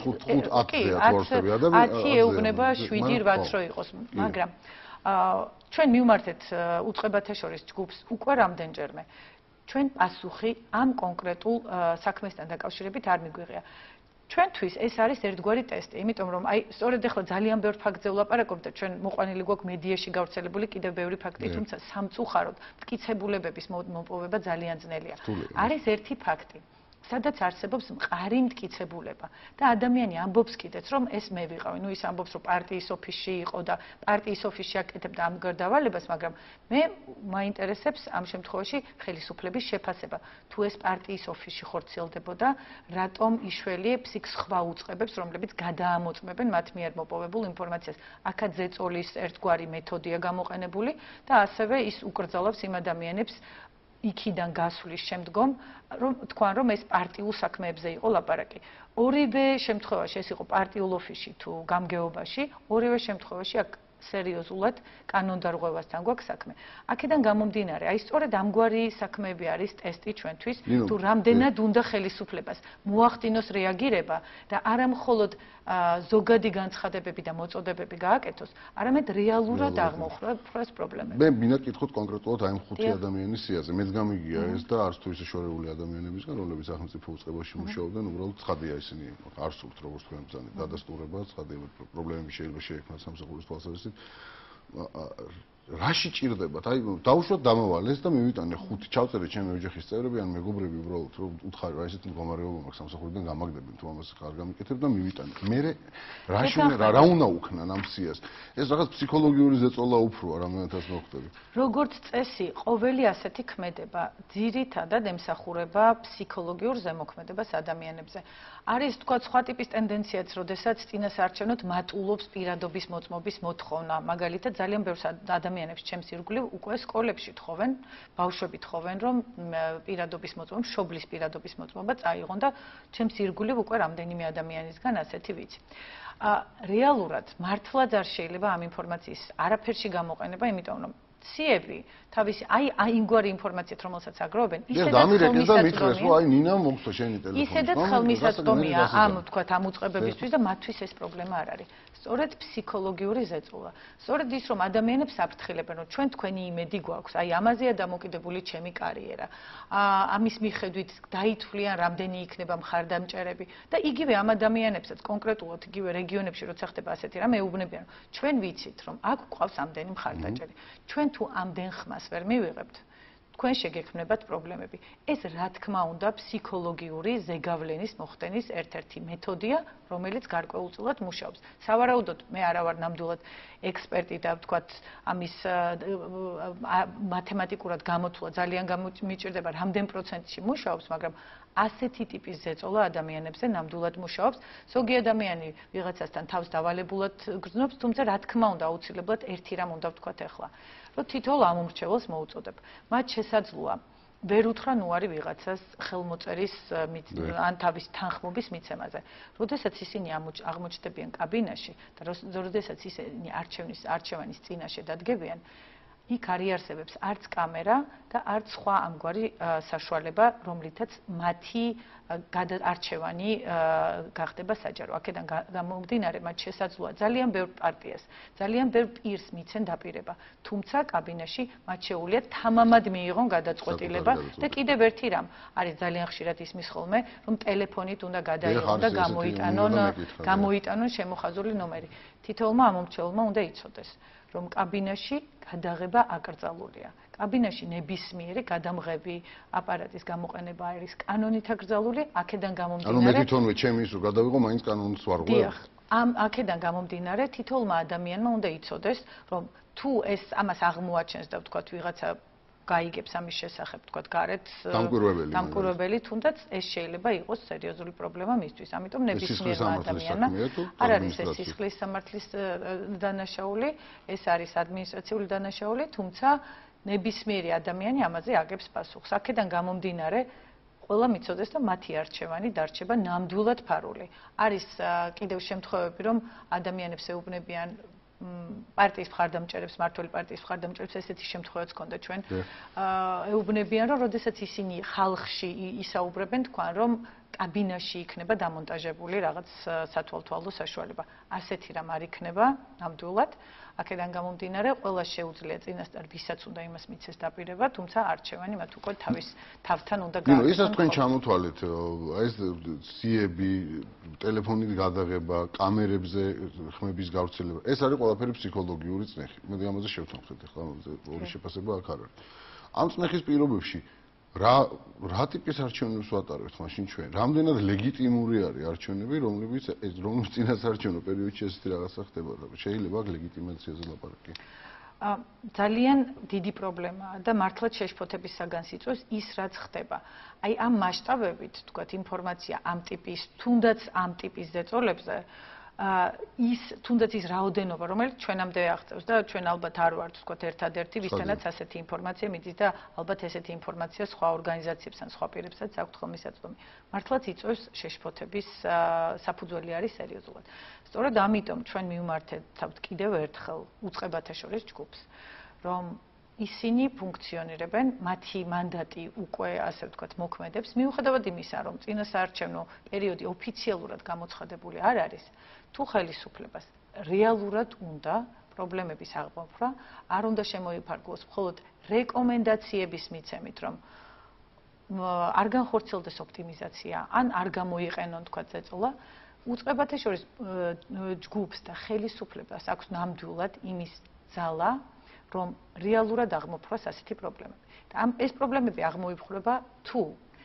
10 ეუბნება 7-8 რო იყოს, მაგრამ ჩვენ მივმართეთ უწყებათა შორის ჯგუფს უკვე რამდენჯერმე. ჩვენ პასუხი ამ კონკრეტულ საქმესთან დაკავშირებით არ მიგვიღია. ჩვენთვის ეს არის ერთგვარი ტესტი, იმიტომ რომ აი სწორედ ახლა ძალიან ბევრ ფაქტზე ვლაპარაკობ და ჩვენ მოყვანილი გვაქვს მედიაში გავრცელებული კიდევ ბევრი ფაქტი, თუმცა სამწუხაროდ მტკიცებულებების მოპოვება ძალიან ძნელია. არის ერთი ფაქტი. სადაც არსებობს მყარი მტკიცებულება და ადამიანი ამბობს კიდეც რომ ეს მე ვიყავი, ну ის ამბობს რომ პარტიის ოფისში იყო და პარტიის ოფისში აკეთებდა ამგვარ დავალებას, მაგრამ მე მაინტერესებს ამ შემთხვევაში ხელისუფლების შეფასება. თუ ეს პარტიის ოფისში ხორციელდებოდა, რატომ იშველიებს იქ სხვა უწყებებს, რომლებიც გადაამოწმებენ მათ მიერ მოპოვებულ ინფორმაციას. აქაც ზეწოლის ერთგვარი მეთოდია გამოყენებული და ასევე ის უკრძალავს იმ ადამიანებს იქიდან გასვლის შემდგომ, რომ თქვან რომ ეს პარტიულ საქმეებზე იყო ლაპარაკი. ორივე შემთხვევაში ეს იყო პარტიულ ოფისში თუ გამგეობაში, ორივე შემთხვევაში აქ სერიოზულად კანონდარღვევასთან გვაქვს საქმე. აქედან გამომდინარე, აი სწორედ ამგვარი საქმეები არის ტესტი ჩვენთვის, თუ რამდენად უნდა ხელისუფლებას მოახდინოს რეაგირება და არა მხოლოდ ზოგადი განცხადებები და მოწოდებები გააკეთოს, არამედ რეალურად აღმოხვრას პრობლემები. მე მინდა კითხოთ კონკრეტულად აი ამ 5 ადამიანის სიაზე. მეც გამიგია ეს და არც თუ ისე შორეული ადამიანებისგან, რომლებიც სახელმწიფო უწყებაში მუშაობდნენ, უბრალოდ ცხადია ისინი არ სურთ როგორც თქვენ ბრძანეთ დადასტურება, ცხადია პრობლემები შეიძლება შეექმნას სამსახურის თვალსაზრისით. რაში ჭირდებათ? აი დაუშვათ დამავალეს და მივიტანე 5 ჩავწერე ჩემი ოჯახის წევრები ან მეგობრები უბრალოდ რომ უთხარი რა ესეთ მდგომარეობა მაქვს სამსახურიდან გამაგდებენ თუ ამას ხარ გამიკეთებ და მივიტანე. მე რა უნდა უქნან ამ სიას? ეს რაღაც ფსიქოლოგიური ზეწოლა უფროა რამდენადაც მოხდები. როგორც წესი, ყოველი ასეთი ქმედება ძირითადად ემსახურება ფსიქოლოგიურ ზემოქმედებას ადამიანებზე. არის თქვა სხვა ტიპის ტენდენციაც, როდესაც წინასაარჩევნოდ მატულობს პირადობის მოწმობის მოთხოვნა. მაგალითად, ძალიან ბევრ ადამიანს ადამიანებს ჩემს ირგვლივ უკვე სკოლებში თხოვენ, ბავშვები თხოვენ, რომ პირადობის მოწმობა, მშობლის პირადობის მოწმობა წაიღონ და ჩემს ირგვლივ უკვე რამდენიმე ადამიანისგან ასეთი ვიცი. რეალურად მართლაც არ შეიძლება ამ ინფორმაციის არაფერში გამოყენება, იმიტომ რომ ციები თავისი იმგვარი ინფორმაციით რომელსაც აგროვებენ, ისედაც ხელმისაწვდომია ამ თქვათ ამ უწყებებისთვის და მათთვის ეს პრობლემა არ არის. სწორედ ფსიქოლოგიური ზეწოლა. სწორედ ის რომ ადამიანებს აფრთხილებენ, რომ ჩვენ თქვენი იმედი გვაქვს, ამაზეა დამოკიდებული ჩემი კარიერა. ამის მიხედვით დაითვლიან რამდენი იქნება მხარდამჭერები და იგივე ამ ადამიანებსაც კონკრეტულად იგივე რეგიონებში როცა ხდება ასეთი რამ ეუბნებიან, რომ ჩვენ ვიცით, რომ აქ გვყავს ამდენი მხარდაჭერი. ჩვენ თუ ამდენ ხმას ვერ მივიღებთ, თქვენ შეგექმნებათ პრობლემები. ეს რა თქმა უნდა ფსიქოლოგიური ზეგავლენის მოხდენის ერთ-ერთი მეთოდია, რომელიც გარკვეულწილად მუშაობს. სავარაუდოდ მე არა ვარ ნამდვილად ექსპერტი და ვთქვათ ამის მათემატიკურად გამოთვლა ძალიან მიჭირდება რამდენ პროცენტში მუშაობს, მაგრამ ასეთი ტიპის ზეწოლა ადამიანებზე ნამდვილად მუშაობს. ზოგი ადამიანი ვიღაცასთან თავს დავალებულად გრძნობს, თუმცა რა თქმა უნდა აუცილებლად ერთი რამ უნდა ვთქვათ ახლა, რომ თითოეულ ამომრჩეველს მოუწოდებ. მათ შესაძლოა ვერ უთხრა ნუარი ვიღაცას ხელმოწერის ან თავის თანხმობის მიცემაზე. როდესაც ისინი აღმოჩნდებიან კაბინაში და როდესაც ისინი არჩევანის წინაშე დადგებიან, იქ არ იარსებებს არც კამერა და არც სხვა ამგვარი საშუალება, რომლითაც მათი არჩევანი გახდება საჯარო. აქედან გამომდინარე, მათ შესაძლოა ძალიან ბევრ პარტიას, ძალიან ბევრ პირს მიცენ დაპირება, თუმცა კაბინაში მათ შეუძლიათ თამამად მიიღონ გადაწყვეტილება და კიდევ ერთი რამ არის ძალიან ხშირად ისმის ხოლმე, რომ ტელეფონით უნდა გადაიღონ და გამოიტანონ შემოხაზული ნომერი. თითოეულმა ამომრჩეველმა უნდა იცოდეს, რომ კაბინაში გადაღება აკრძალულია. კაბინაში ნებისმიერი გადამღები აპარატის გამოყენება არის კანონით აკრძალული, აქედან გამომდინარე. მე თვითონვე ჩემი ის რომ გადავიღო, მაინც კანონს ვარ ღვევ. აქედან გამომდინარე, თითოეულმა ადამიანმა უნდა იცოდეს, რომ თუ ეს ამას აღმოაჩენს და ვთქვათ ვიღაცა გაიგებს ამის შესახებ, ვთქვათ, გარეთ დამკვირვებელი, თუნდაც ეს შეიძლება იყოს სერიოზული პრობლემა მისთვის. ამიტომ ნებისმიერმა ადამიანმა არ არის ეს სისხლის სამართლის დანაშაული, ეს არის ადმინისტრაციული დანაშაული, თუმცა ნებისმიერი ადამიანი ამაზე აგებს პასუხს. აქედან გამომდინარე, ყველა მიცოდეს და მათი არჩევანი დარჩება ნამდვილად ფარული. არის კიდევ შემთხვევები, რომ ადამიანებს ეუბნებიან პარტიის მხარდამჭერებს, მმართველი პარტიის მხარდამჭერებს ესეთი შემთხვევაც ჰქონდა ჩვენ. ეუბნებიან, რომ როდესაც ისინი ხალხში ისაუბრებენ, თქვენ რომ კაბინაში იქნება დამონტაჟებული რაღაც სათვალთვალო საშუალება. ასეთი რამ არ იქნება ნამდვილად. აქედან გამომდინარე, ყველა შეუძლია წინასწარ ვისაც უნდა იმას მიცეს დაპირება, თუმცა არჩევანი მათ უკვე თავის თავთან უნდა გააკეთოს. ისაც თქვენ ჩამოთვალეთ, ეს ციები, ტელეფონით გადაღება, კამერებზე ხმების გავრცელება, ეს არის ყველაფერი ფსიქოლოგიური წნეხი. მე ამაზე შევთანხმდით ახლა, ორი შეფასება აქ არ არის. ამ წნეხის პირობებში რა ტიპის არჩევნებს ვატარებთ მაშინ ჩვენ? რამდენად ლეგიტიმური არის არჩევნები, რომლებიც წინასარჩევნო პერიოდში ესეთი რაღაცა ხდებოდა? შეიძლება აქ ლეგიტიმაციაზე ლაპარაკი? ძალიან დიდი პრობლემაა და მართლაც შეშფოთების საგანს იწვევს ის, რაც ხდება. აი ამ მასშტაბებით, თქვათ, ინფორმაცია ამ ტიპის, თუნდაც ამ ტიპის ზეწოლებზე ის თუნდაც ის რაოდენობა, რომელიც ჩვენამდე აღწევს და ჩვენ ალბათ არ ვართ, თქვათ, ერთადერთი, ვისთანაც ასეთი ინფორმაცია მიდის და ალბათ ესეთი ინფორმაცია სხვა ორგანიზაციებს ან სხვა პირებსაც აქვთ ხელმისაწვდომი. მართლაც იწვევს შეშფოთების საფუძველი არის სერიოზულად. სწორედ ამიტომ ჩვენ მივმართებთ კიდევ ერთხელ უწყებათა შორის ჯგუფს, რომ ისინი ფუნქციონირებენ, მათი მანდატი უკვე, ასე ვთქვათ, მოქმედებს, მიუხედავად იმისა, რომ წინასაარჩევნო პერიოდი ოფიციალურად გამოცხადებული არ არის, თუ ხელისუფლებას რეალურად უნდა პრობლემების აღმოფხვრა, არ უნდა შემოიფარგლოს მხოლოდ რეკომენდაციების მიცემით, რომ არ განხორციელდეს ოპტიმიზაცია, ან არ გამოიყენონ, თქვათ, ზეწოლა, უწყებათა შორის ჯგუფს და ხელისუფლებას აქვს ნამდვილად იმის ძალა, რომ რეალურად აღმოფხვრას ასეთი პრობლემები. და ეს პრობლემები აღმოიფხვრება თუ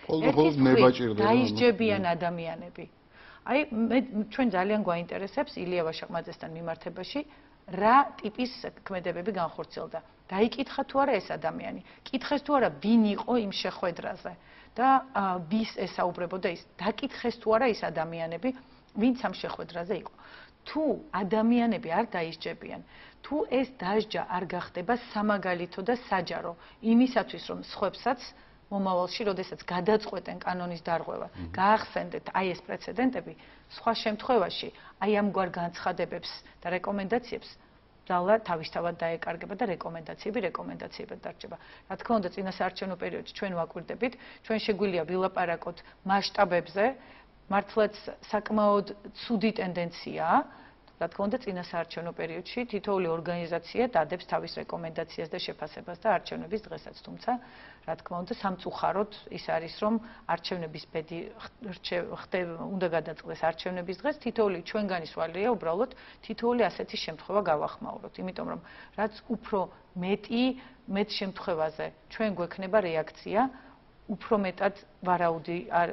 დაისჯებიან ადამიანები. აი ჩვენ ძალიან გვაინტერესებს ილია ვაშაყმაძესთან მიმართებაში რა ტიპის ქმედებები განხორციელდა. დაიკითხა თუ არა ეს ადამიანი, კითხეს თუ არა ვინ იყო იმ შეხვედრაზე და ვის ესაუბრებოდა ის, დაკითხეს თუ არა ის ადამიანები, ვინც ამ შეხვედრაზე იყო. თუ ადამიანები არ დაისჯებიან, თუ ეს დასჯა არ გახდება სამაგალითო და საჯარო იმისათვის, რომ სხვებსაც მომავალში, როდესაც გადაწყვეტენ კანონის დარღვევა, გაახსენდეთ აი ეს პრეცედენტები, სხვა შემთხვევაში აი ამგვარ განცხადებებს და რეკომენდაციებს ძალა თავისთავად დაეკარგება და რეკომენდაციებად დარჩება. Რა თქმა უნდა, წინასაარჩევნო პერიოდში ჩვენ ვაკვირდებით, ჩვენ შეგვიძლია ვილაპარაკოთ მასშტაბებზე, მართლაც საკმაოდ ცუდი ტენდენციაა. Რა თქმა უნდა, წინასაარჩევნო პერიოდში თითოეული ორგანიზაცია დადებს თავის რეკომენდაციას და შეფასებას და არჩევნების დღესაც, თუმცა რა თქმა უნდა, სამწუხაროდ ის არის, რომ არჩევნების ბედი უნდა გადაწყდეს არჩევნების დღეს, თითოეული ჩვენგანი სვალია უბრალოდ თითოეული ასეთი შემთხვევა გავახმაუროთ, იმიტომ რომ რაც უფრო მეტ შემთხვევაზე ჩვენ გვექნება რეაქცია, უფრო მეტად ვარაუდი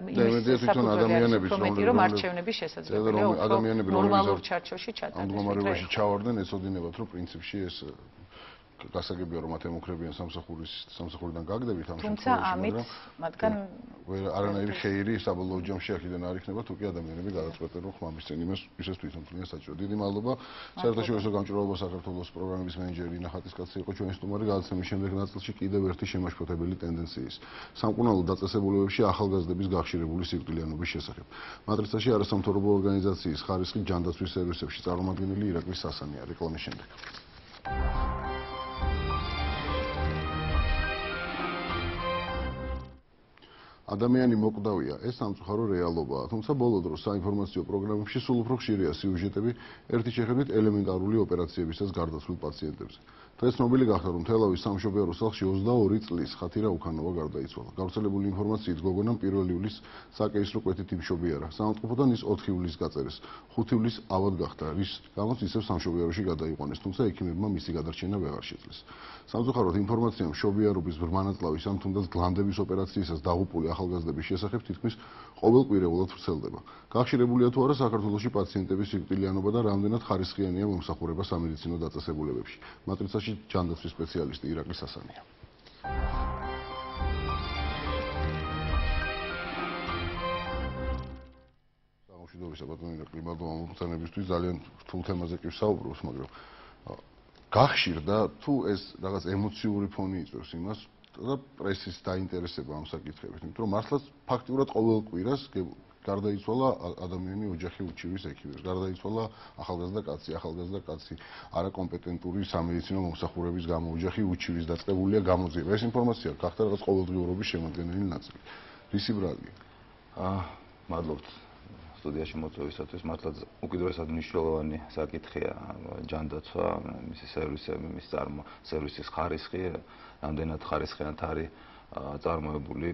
რომ არჩევნები შესაძლებელია უფრო ნორმალურ ჩარჩოში ჩატარდეს. ამ მდგომარეობაში ჩავარდნენ, ეცოდინებათ, რომ პრინციპში ეს გასაგებია რომ მათ ემუქრებიან სამსახურიდან გაგდებით ამ შემთხვევაში, მაგრამ მათგან არანაირი ხეირი საბოლოო ჯამში აქედან არ იქნება, თუ კი ადამიანები გადაწყვეტენ რომ ხმამის წინ ისეს თვითონ თვლიან საჭირო. დიდი მადლობა. საერთაშორისო გამჭირვალობა საქართველოს პროგრამის მენეჯერი ინა ხატისკაცი იყო ჩვენი სტუმარი. გადაცემის შემდეგ ნაწილში კიდევ ერთი შემაშფოთებელი ტენდენციის სამკურნალო დაწესებულებებში ახალგაზრდების გახშირებული სიკვდილიანობის შესახებ. მატრიცაში არასამთავრობო ორგანიზაციის ხარისხი ჯანდაცვის სერვისებში წარმომადგენელი ირაკლი სასანია. რეკლამის შემდეგ. ადამიანი მოკვდავია, ეს სამწუხარო რეალობაა, თუმცა ბოლო დროს საინფორმაციო პროგრამებში სულ უფრო ხშირია სიუჟეტები ერთი შეხედვით ელემენტარული ოპერაციებისას გარდაცვლილ პაციენტებზე. დღეს ცნობილი გახდა, რომ თელავის სამშობიარო სახლში 22 წლის ხათირა უქანოვა გარდაიცვალა. გავრცელებული ინფორმაციით გოგონამ 1 ივლისს საკეისრო კვეთით იმშობიარა. სამწყობოდან ის 4 ივლისს გაწერეს. 5 ივლისს ავად გახდა, რის გამოც ისევ სამშობიაროში გადაიყვანეს, თუმცა ექიმებმა მისი გადარჩენა ვეღარ შეძლეს. სამწუხაროდ ინფორმაცია მშობიარობის ბრმანაწლავის ან თუნდაც გლანდების ოპერაციისას დაღუპული ახალგაზრდების შესახებ თითქმის ყოველკვირეულად ვრცელდება. გახშირებულია თუ არა საქართველოში პაციენტების სიკვდილიანობა და რამდენად ხარისხიანია მომსახურება სამედიცინო დაწესებულებებში. მატრიცაში ჯანდაცვის სპეციალისტი ირაკლი სასანია. სამშვიდობისა ბატონო ირაკლი, მადლობა მომხსენებისთვის, ძალიან რთულ თემაზე კი ვსაუბრობთ, მაგრამ გახშირდა თუ ეს რაღაც ემოციური ფონი იწვევს იმას და პრესის დაინტერესება ამ საკითხებით, იმიტომ რომ მართლაც ფაქტიურად ყოველ კვირას გარდაიცვალა ადამიანი ოჯახი უჩივის ექიმებს, გარდაიცვალა ახალგაზრდა კაცი, არაკომპეტენტური სამედიცინო მომსახურების გამო ოჯახი უჩივის დაწყებულია გამოძიება. ეს ინფორმაცია გახდა რაღაც ყოველდღიურობის შემადგენელი ნაწილი. რისი ბრალია? მადლობთ სტუდიაში მოწვევისათვის, მართლაც უკიდურესად მნიშვნელოვანი საკითხია ჯანდაცვა, მისი სერვისები, მის სერვისის ხარისხი, რამდენად ხარისხიანად არის წარმოებული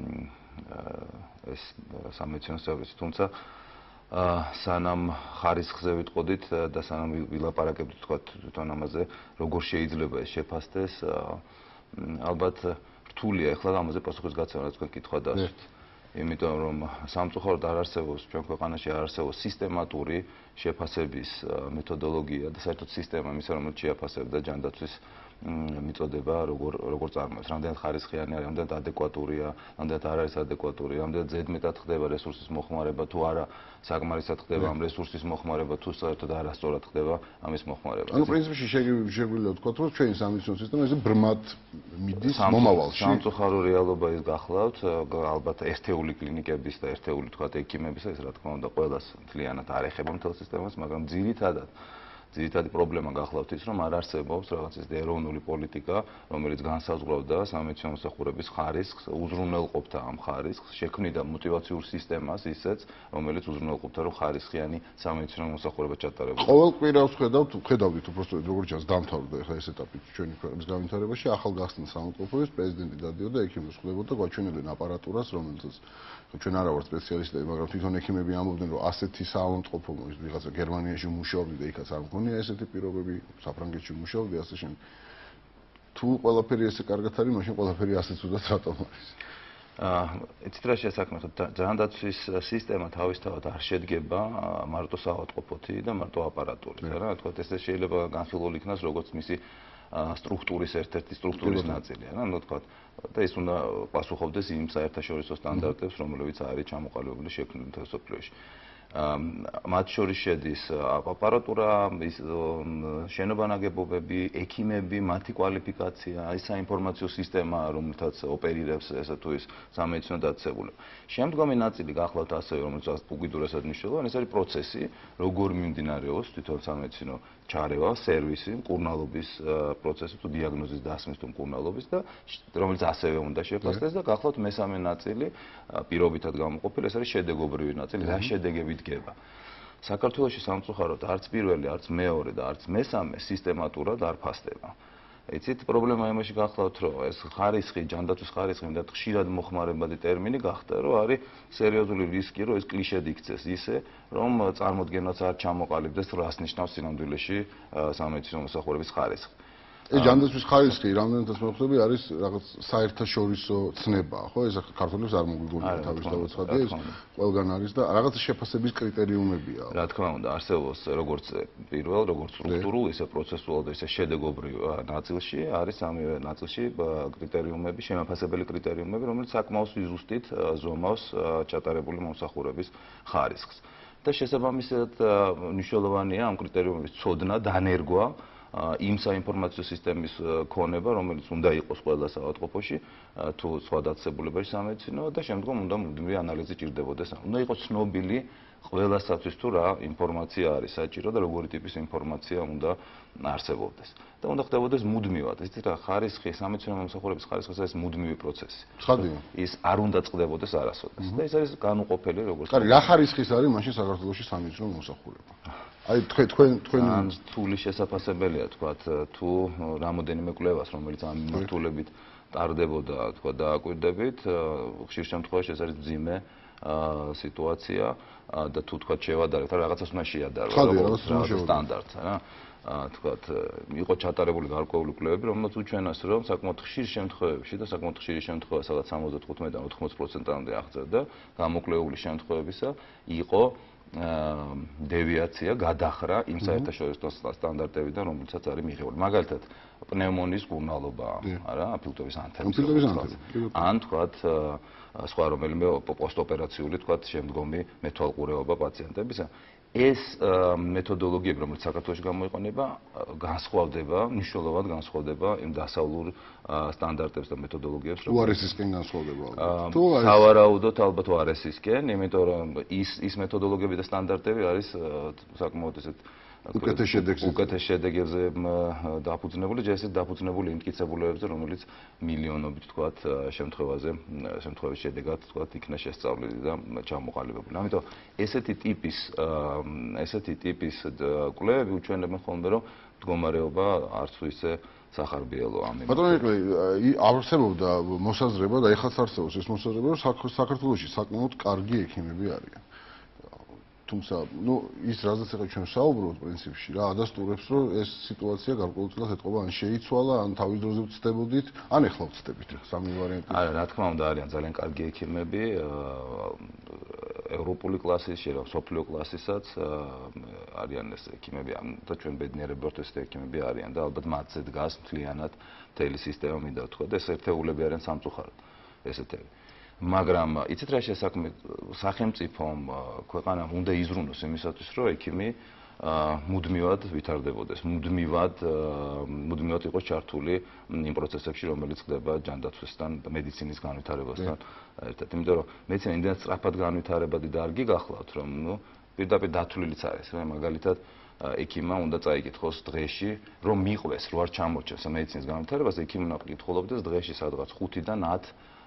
ეს სამედიცინო სერვისი. თუმცა სანამ ხარისხზე ვიტყოდით და სანამ ვილაპარაკებთ თვითონ ამაზე, როგორ შეიძლება ეს შეფასდეს, ალბათ რთულია ახლა ამაზე პასუხის გაცემა, რაც თქვენ კითხვა დასვით. იმიტომ რომ სამწუხაროდ არ არსებობს ჩვენ ქვეყანაში არ არსებობს სისტემატური შეფასების მეთოდოლოგია და საერთოდ სისტემა იმისა რომელიც შეაფასებდა ჯანდაცვის მიწოდება როგორ წარმოებს, რამდენად ხარისხიანი არის, რამდენად ადეკვატურია, რამდენად არ არის ადეკვატური, რამდენად ზედმეტად ხდება რესურსის მოხმარება თუ არა, საკმარისად ხდება ამ რესურსის მოხმარება თუ საერთოდ არასწორად ხდება ამის მოხმარება. ანუ პრინციპში შეგვიძლია თქვა, რომ ჩვენი სამედიცინო სისტემა ესე ბრმად მიდის მომავალში. სამწუხარო რეალობა ის გახლავთ, ალბათ ერთეული კლინიკების და ერთეული თქვა ექიმების, ეს რა თქმა უნდა ყველას მთლიანად არ ეხება მთელ სისტემას, მაგრამ ძირითადი პრობლემა გახლავთ ის, რომ არ არსებობს რაღაც ის ეროვნული პოლიტიკა, რომელიც განსაზღვრავდა სამედიცინო მომსახურების ხარისხს, უზრუნველყოფდა ამ ხარისხს, შექმნიდა мотивაციურ სისტემას ისეც, რომელიც უზრუნველყოფდა, რომ ხარისხიანი სამედიცინო მომსახურება ჩატარებულიყო. ყოველ კვირას ხედავდით უბრალოდ როგორც ჩანს დამთავრდა ახლა ეს ეტაპი ჩვენი ქვეყნის განვითარებაში, ახალგაზრდა სამწყობოების პრეზიდენტი დადიოდა ექიმებს ხვდებოდა, გვაჩვენებდნენ აპარატურას, რომელსაც ჩვენ არა ვართ სპეციალისტები, მაგრამ თვითონ ექიმები ამბობდნენ, რომ ასეთი საავადმყოფო ვიღაცა გერმანიაში მუშაობდი და იქაც არ მქონია ესეთი პირობები, საფრანგეთში მუშაობდი, ასე შემდეგ. თუ ყველაფერი ესე კარგად არის, მაშინ ყველაფერი ასე ცუდად რატომ არის? იცით რა შეასაქმე, ჯანდაცვის სისტემა თავისთავად არ შედგება მარტო საავადმყოფოთი და მარტო აპარატურით, რა თქმა უნდა, ეს შეიძლება განხილული იქნას როგორც მისი სტრუქტურის ერთ-ერთი სტრუქტურის ნაწილი, რა თქმა უნდა, და ის უნდა პასუხობდეს იმ საერთაშორისო სტანდარტებს, რომლებიც არის ჩამოყალიბებული შექმნილი მთელ მსოფლიოში. მათ შორის შედის აპარატურა, შენობა ნაგებობები, ექიმები, მათი კვალიფიკაცია, აი საინფორმაციო სისტემა, რომელთაც ოპერირებს ესა თუ ის სამედიცინო დაწესებულება. შემდგომი ნაწილი გახლავთ ასევე, რომელსაც უკიდურესად მნიშვნელოვანი, ეს არის პროცესი, როგორ მიმდინარეობს თვითონ სამედიცინო ჩარევა, სერვისი, მკურნალობის პროცესი თუ დიაგნოზის დასმის თუ მკურნალობის და რომელიც ასევე უნდა შეფასდეს და გახლავთ მესამე ნაწილი, პირობითად გამოყოფილი, ეს არის შედეგობრივი ნაწილი, რა შედეგები დგება. საქართველოში სამწუხაროდ არც პირველი, არც მეორე და არც მესამე სისტემატურად არ ფასდება. იცით, პრობლემა იმაში გახლავთ, რომ ეს ხარისხი, ჯანდაცვის ხარისხი, და ხშირად მოხმარებადი ტერმინი გახდა, რომ არის სერიოზული რისკი, რომ ეს კლიშედ იქცეს ისე, რომ წარმოდგენაც არ ჩამოყალიბდეს, რას ნიშნავს სინამდვილეში სამედიცინო მოსახურების ხარისხი. ეს ჯანდაცვის ხარისხი რამდენადაც მოხდები არის რაღაც საერთაშორისო ცნებაა, ხო? ეს ქართველებს არ მოგვიგონია თავის დავაცხადე, ეს ყველგან არის და რაღაც შეფასების კრიტერიუმებია. რა თქმა უნდა, არსებობს როგორც პირველ, როგორც სტრუქტურულ, ისე პროცესუალურ და ისე შედეგობრივ ნაწილში არის სამივე ნაწილში კრიტერიუმები, შემაფასებელი კრიტერიუმები, რომელიც საკმაოდ ზუსტით ზომავს ჩატარებული მომსახურების ხარისხს. და შესაბამისად მნიშვნელოვანია ამ კრიტერიუმების ცოდნა, დანერგვა იმ საინფორმაციო სისტემის ქონება, რომელიც უნდა იყოს ყველა საავადმყოფოში თუ სხვა დაწესებულებაში სამედიცინო და შემდგომ უნდა მუდმივი ანალიზი ჭირდებოდეს. უნდა იყოს ცნობილი ყველასათვის თუ რა ინფორმაცია არის საჭირო და როგორი ტიპის ინფორმაცია უნდა არსებობდეს. და უნდა ხდებოდეს მუდმივად. იცით რა, ხარისხი, სამედიცინო მომსახურების ხარისხი ეს მუდმივი პროცესი. ცხადია. ის არ უნდა წყდებოდეს არასოდეს. და ეს არის განუყოფელი როგორც. კარი, რა ხარისხის არის მაშინ საქართველოში სამედიცინო მომსახურება? აი თქვენ რთული შესაძლებელია თქვა თუ რამოდენიმე კვლევას რომელიც ამ მიმართულებით ტარდებოდა თქვა დააკვირდებით ხშირ შემთხვევაში ეს არის მძიმე სიტუაცია და თუ თქვა შევადარებთ რაღაცას უნდა შეადარო როგორც სტანდარტს რა თქვა იყო ჩატარებული გარკვეული კვლევები რომელსაც უჩვენას რომ საკმაოდ ხშირ შემთხვევებში და საკმაოდ ხშირი შემთხვევა სადაც 75-დან 80%-მდე აღწევდა გამოკვლეული შემთხვევებისა იყო დევიაცია გადახრა იმ საერთაშორისო სტანდარტებიდან, რომელსაც არის მიღებული. მაგალითად, პნევმონიის მკურნალობა, არა, აფილტოვის ანთები. ან თქვათ, სხვა რომელიმე პოსტოპერაციული, თქვათ, შემდგომი მეთვალყურეობა პაციენტებისა. ეს მეთოდოლოგიები, რომელიც საქართველოში გამოიყენება, განსხვავდება, მნიშვნელოვნად განსხვავდება იმ დასავლურ სტანდარტებს და მეთოდოლოგიებს, თუ RS-ისკენ განსხვავდება. სავარაუდოდ ალბათ RS-ისკენ, იმიტომ რომ ის მეთოდოლოგიები და სტანდარტები არის საკმაოდ ესეთ უკეთეს შედეგებზე დაფუძნებული, ჯერ დაფუძნებული იმ მტკიცებულებებზე, რომელიც მილიონობით თქვათ შემთხვევაში შედეგად თქვათ იქნა შესწავლილი და ჩამოყალიბებული. ამიტომ ესეთი ტიპის კვლევები უჩვენებენ ხოლმე, რომ მდგომარეობა არც თუ ისე სახარბიელოა ამ. ბატონო იყვე, არსებობდა მოსაზრება და ეხლაც არსებობს ეს მოსაზრება, რომ საქართველოში საკმაოდ კარგი ექიმები არიან. თუმცა, ის რაზეც ახლა ჩვენ საუბრობთ პრინციპში რა, ადასტურებს, რომ ეს სიტუაცია გარკვეულწილად ეთყობა, ან შეიცვალა, ან თავის დროზე ვწდებოდით, ან ეხლა ვწდებით სამი ვარიანტი. არა, რა თქმა უნდა, არიან ძალიან კარგი ექიმები, ევროპული კლასის, შეიძლება სოფლიო კლასისაც არიან ეს ექიმები, და ჩვენ ბედნიერები ვართ, ეს ექიმები არიან და ალბათ მათზე დგას მთლიანად მთელი სისტემა, მინდა ვთქვა და ეს ერთეულები არიან სამწუხაროდ ესეთები. მაგრამ იცით რა შესაქმე სახელმწიფომ ქვეყანამ უნდა იზრუნოს იმისათვის რომ ექიმი მუდმივად ვითარდებოდეს, მუდმივად იყოს ჩართული იმ პროცესებში, რომელიც ხდება ჯანდაცვისთან და მედიცინის განვითარებასთან ერთად. იმიტომ რომ მედიცინა იმდენად სწრაფად განვითარებადი დარგი გახლავთ, რომ პირდაპირ დათვლილიც არის. მაგალითად ექიმმა უნდა წაიკითხოს დღეში, რომ მიყვეს, რო არ ჩამორჩენს მედიცინის განვითარებას, ექიმი უნდა კითხულობდეს დღეში სადღაც 5-დან 10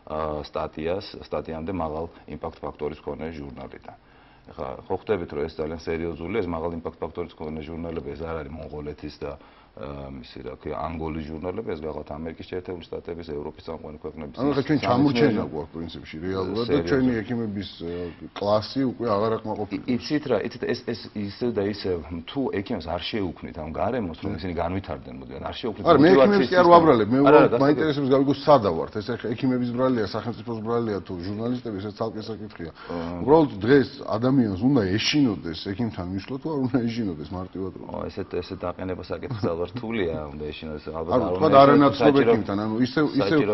სტატიამდე მაღალ იმპაქტ ფაქტორის მქონე ჟურნალიდან. ეხლა ხო ხვდებით, რომ ეს ძალიან სერიოზული, ეს მაღალ იმპაქტ ფაქტორის მქონე ჟურნალები, ეს არ არის მონღოლეთის და მისი რა ქვია, ანგოლის ჟურნალები, ეს გახლავთ ამერიკის შეერთებული შტატების, ევროპის წამყვანი ქვეყნების. ანუ ჩვენ ჩამორჩენა გვაქვს პრინციპში რეალურად და ჩვენი ექიმების კლასი უკვე აღარ აკმაყოფილებს. იცით რა, ეს ისე და ისე თუ ექიმს არ შეუქმნით ამ გარემოს, რომ ისინი განვითარდნენ, მოდი, არ შეუქმნით. არა, მე ექიმებს კი არ ვაბრალებ, მე მაინტერესებს გავიგო სადა ვართ. ეს ექიმების ბრალია, სახელმწიფოს ბრალია თუ ჟურნალისტების, ეს ცალკე საკითხია. უბრალოდ დღეს ადამიანს უნდა ეშინოდეს ექიმთან მისვლა თუ არ უნდა ეშინოდეს მარტივად რომ. ესეთ დაყენება საკითხს ალბათ რთულია, უნდა ეშინოს ალბათ ანუ თქვა არანაცნობებთან, ანუ ისევ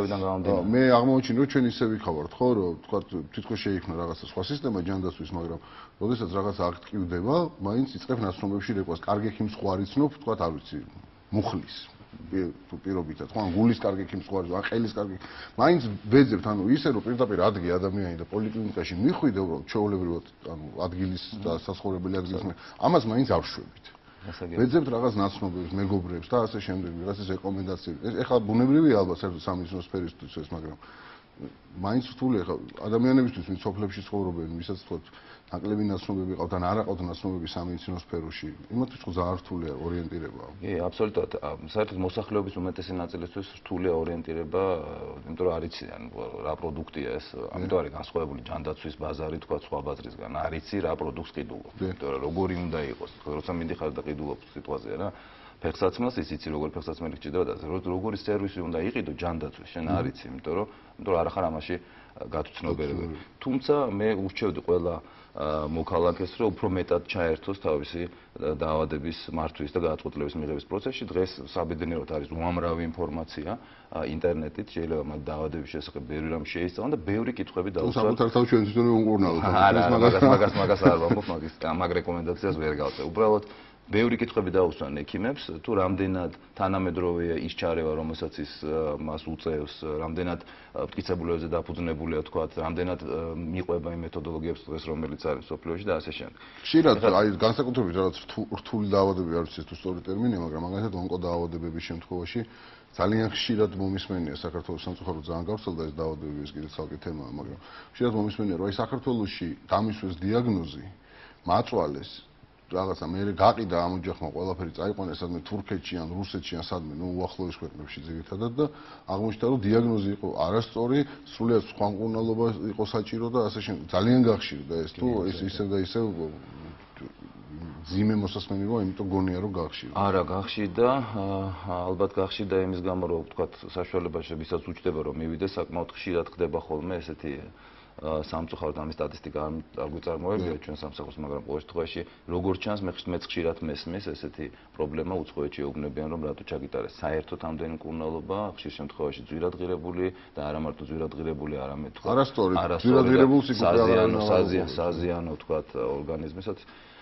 მე აღმოჩინე რომ ჩვენ ისე ვიქავართ, ხო, რომ თქვა თვითონ შეიქმნა რაღაცა სხვა სისტემა ჯანდაცვის, მაგრამ როდესაც რაღაცა აქტივდება, მაინც იწყებს ნაცნობებში რეკვას. კარგი ექიმს ხო არ იცნობ, თქვა არ ვიცი, მუხლის პირობითად, ხო, ან გულის კარგი ექიმს ხო არ იცნობ, ან ყელის კარგი. მაინც ვეძებთ, ანუ ისე რომ პირდაპირ ადგე ადამიანი და პოლიკლინიკაში მიხვიდე უბრალოდ ჩვეულებრივად, ანუ ადგილის და სასწავლებელი ადგილის ამას მაინც არ შვებით. ვეძებთ რაღაც ნაცნობებს, მეგობრებს და ასე შემდეგ, რაღაცის რეკომენდაციები. ეხლა ბუნებრივია ალბათ საერთოდ სამედიცინო სფერისთვის ეს, მაგრამ მაინც რთულია ხა ადამიანებისთვის, ვინც სოფლებში ცხოვრობენ, ვისაც თქო ნაკლები ნაცნობები ყავთ ან არ აყავთ ნაცნობები სამედიცინო სფეროში, იმათთვის ხო ძალიან რთულია ორიენტირება. კი, აბსოლუტურად. საერთოდ მოსახლეობის უმეტესი ნაწილისთვის რთულია ორიენტირება, იმიტომ რომ არ იცი ან რა პროდუქტია ეს, ამიტომ არის განსხვავებული ჯანდაცვის ბაზარი, თქვა სხვა ბაზრისგან. არ იცი რა პროდუქტს ყიდულობ, იმიტომ რომ როგორი უნდა იყოს, როცა მიდიხარ და ყიდულობ სიტუაცია რა. ფეხსაცმელს იცი როგორი ფეხსაცმელი გჭირდება და როგორი სერვისი უნდა იყიდო ჯანდაცვის, შენ არ იცი, იმიტომ რომ არ ახარ ამაში გათვცნობერებელი. თუმცა მე ურჩევდი ყველა მოქალაქეს, რომ უფრო მეტად ჩაერთოს თავისი დაავადების მართვის და გადაწყვეტილების მიღების პროცესში. დღეს საბედნიეროდ არის უამრავი ინფორმაცია ინტერნეტით, შეიძლება მათ დაავადების შესახებ ბევრი რამ შეისწავლონ და ბევრი კითხვები დაუსვან. საკუთარ თავში ჩვენ თვითონვე უმკურნალობთ. მაგას არ ვამბობ, მაგ რეკომენდაციას ვერ გავწევ. უბრალოდ ბევრი კითხვები დაუსვან ექიმებს, თუ რამდენად თანამედროვეა ის ჩარევა, რომელსაც ის მას უწევს, რამდენად მტკიცებულებებზე დაფუძნებულია, თქვა, რამდენად მიყვება იმ მეთოდოლოგიებს დღეს, რომელიც არის სოფლიოში და ასე შემდეგ. ხშირად აი განსაკუთრებით რაღაც რთული დაავადებები არ ვიცი თუ სწორი ტერმინია, მაგრამ მაგალითად ონკოდაავადებების შემთხვევაში ძალიან ხშირად მომისმენია საქართველოს სამწუხაროდ ძალიან გავრცელდა ეს დაავადებები, ეს კიდე ცალკე თემაა, მაგრამ ხშირად მომისმენია, რომ აი საქართველოში დამისვეს დიაგნოზი, მაწვალეს რაღაცა მე გაყიდა ამ ოჯახმა ყველაფერი წაიყვანეს სადმე თურქეთში ან რუსეთში ან სადმე ნუ უახლოეს ქვეყნებში ძირითადად და აღმოჩნდა რომ დიაგნოზი იყო არასწორი, სრულიად სხვა მკურნალობა იყო საჭირო და ასე შემდეგ. ძალიან გახშირდა ეს თუ ისევ და ისევ ძიმე მოსასმენი რომ იმიტომ გონია რომ გახშირდა. არა, გახშირდა, ალბათ გახშირდა იმის გამო რომ ვთქვათ საშუალებაში ვისაც უჩდება რომ მივიდეს, საკმაოდ ხშირად ხდება ხოლმე ესეთი სამწუხაროდ ამის სტატისტიკა არ გვიწარმოებია ჩვენ სამსახურს, მაგრამ ყოველ შემთხვევაში როგორც ჩანს მეც ხშირად მესმის ესეთი პრობლემა უცხოეთში ეუბნებიან რომ რატო ჩაგიტარეს საერთოდ ამდენი მკურნალობა, ხშირ შემთხვევაში ძვირადღირებული და არა მარტო ძვირადღირებული, არამედ თქვა არასწორი ძვირადღირებულს საზიანო თქვა ორგანიზმისაც.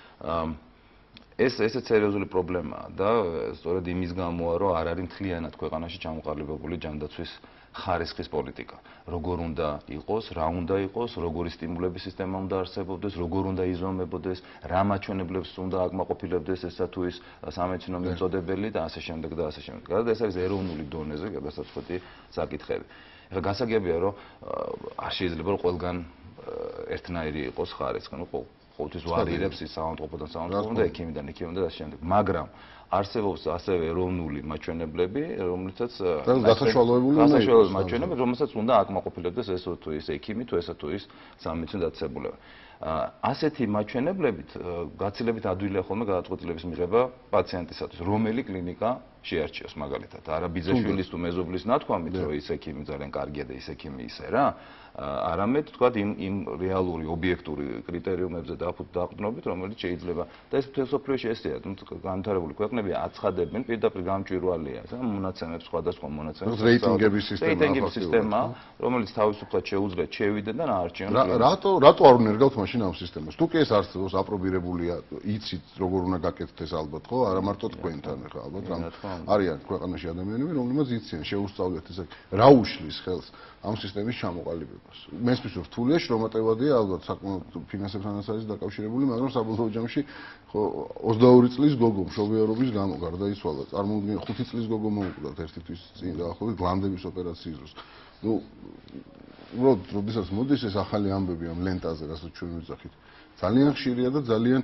ესეც სერიოზული პრობლემაა და სწორედ იმის გამოა რომ არ არის მთლიანად ქვეყანაში ჩამოყალიბებული ჯანდაცვის ხარისხის პოლიტიკა. როგორ უნდა იყოს, რა უნდა იყოს, როგორი სტიმულების სისტემა უნდა არსებობდეს, როგორ უნდა იზომებოდეს, რა მაჩვენებლებს უნდა აკმაყოფილებდეს ესა თუ ის სამედიცინო მიწოდებელი და ასე შემდეგ და ასე შემდეგ. გადადა ეს არის ეროვნული დონეზე გადასაწყვეტი საკითხები. ეხლა გასაგებია რომ არ შეიძლება რომ ყველგან ერთნაირი იყოს ხარისხი, ნუ ყოველთვის ვარირებს ის საავადმყოფოდან საავადმყოფო და ექიმიდან და ასე შემდეგ. მაგრამ არსებობს ასევე ეროვნული მაჩვენებლები, რომლითაც გასაშვალოებული მაჩვენებლები, რომელსაც უნდა აკმაყოფილებდეს ეს თუ ის ექიმი, თუ ესა თუ ის სამედიცინო დაწესებულება. ასეთი მაჩვენებლებით გაცილებით ადვილია ხოლმე გადაწყვეტილების მიღება პაციენტისათვის, რომელი კლინიკა შეარჩიოს მაგალითად. არა ბიძაშვილის თუ მეზობლის ნათქვამით, რომ ის ექიმი ძალიან კარგია და ის ექიმი ისე რა, არამედ თქვა იმ რეალური ობიექტური კრიტერიუმებზე დაყრდნობით, რომელიც შეიძლება და ეს თესოფლიოში ესეა, განვითარებული ქვეყნები აცხადებენ პირდაპირ გამჭვირვალეა, მონაცემებს სხვადასხვა მონაცემებს რეიტინგების სისტემა, რომელიც თავისუფლად შეუძლიათ შევიდე და აარჩიონ. რატო არ უნერგავთ მაშინ ამ სისტემას? თუ კი ეს არსებობს, აპრობირებულია, იცით როგორ უნდა გაკეთდეს ეს ალბათ, ხო? არა მარტო თქვენთან ახლა ალბათ რამ არიან ქვეყანაში ადამიანები, რომლებიც იციან, შეუსწავლეთ ესე რა უშლის ხელს ამ სისტემის ჩამოყალიბებას. მესმის რთულია, შრომატევადია ალბათ საკმაოდ ფინანსებთანაც არის დაკავშირებული, მაგრამ საბოლოო ჯამში ხო 22 წლის გოგო მშობიარობის გამო გარდაიცვალა. წარმოვიდგინე 5 წლის გოგო მოუკვდათ ერთი თვის წინ დაახლოებით გლანდების ოპერაციის დროს. ნუ უბრალოდ როდესაც მოდის ეს ახალი ამბები ამ ლენტაზე, რასაც ჩვენ ვიძახით, ძალიან ხშირია და ძალიან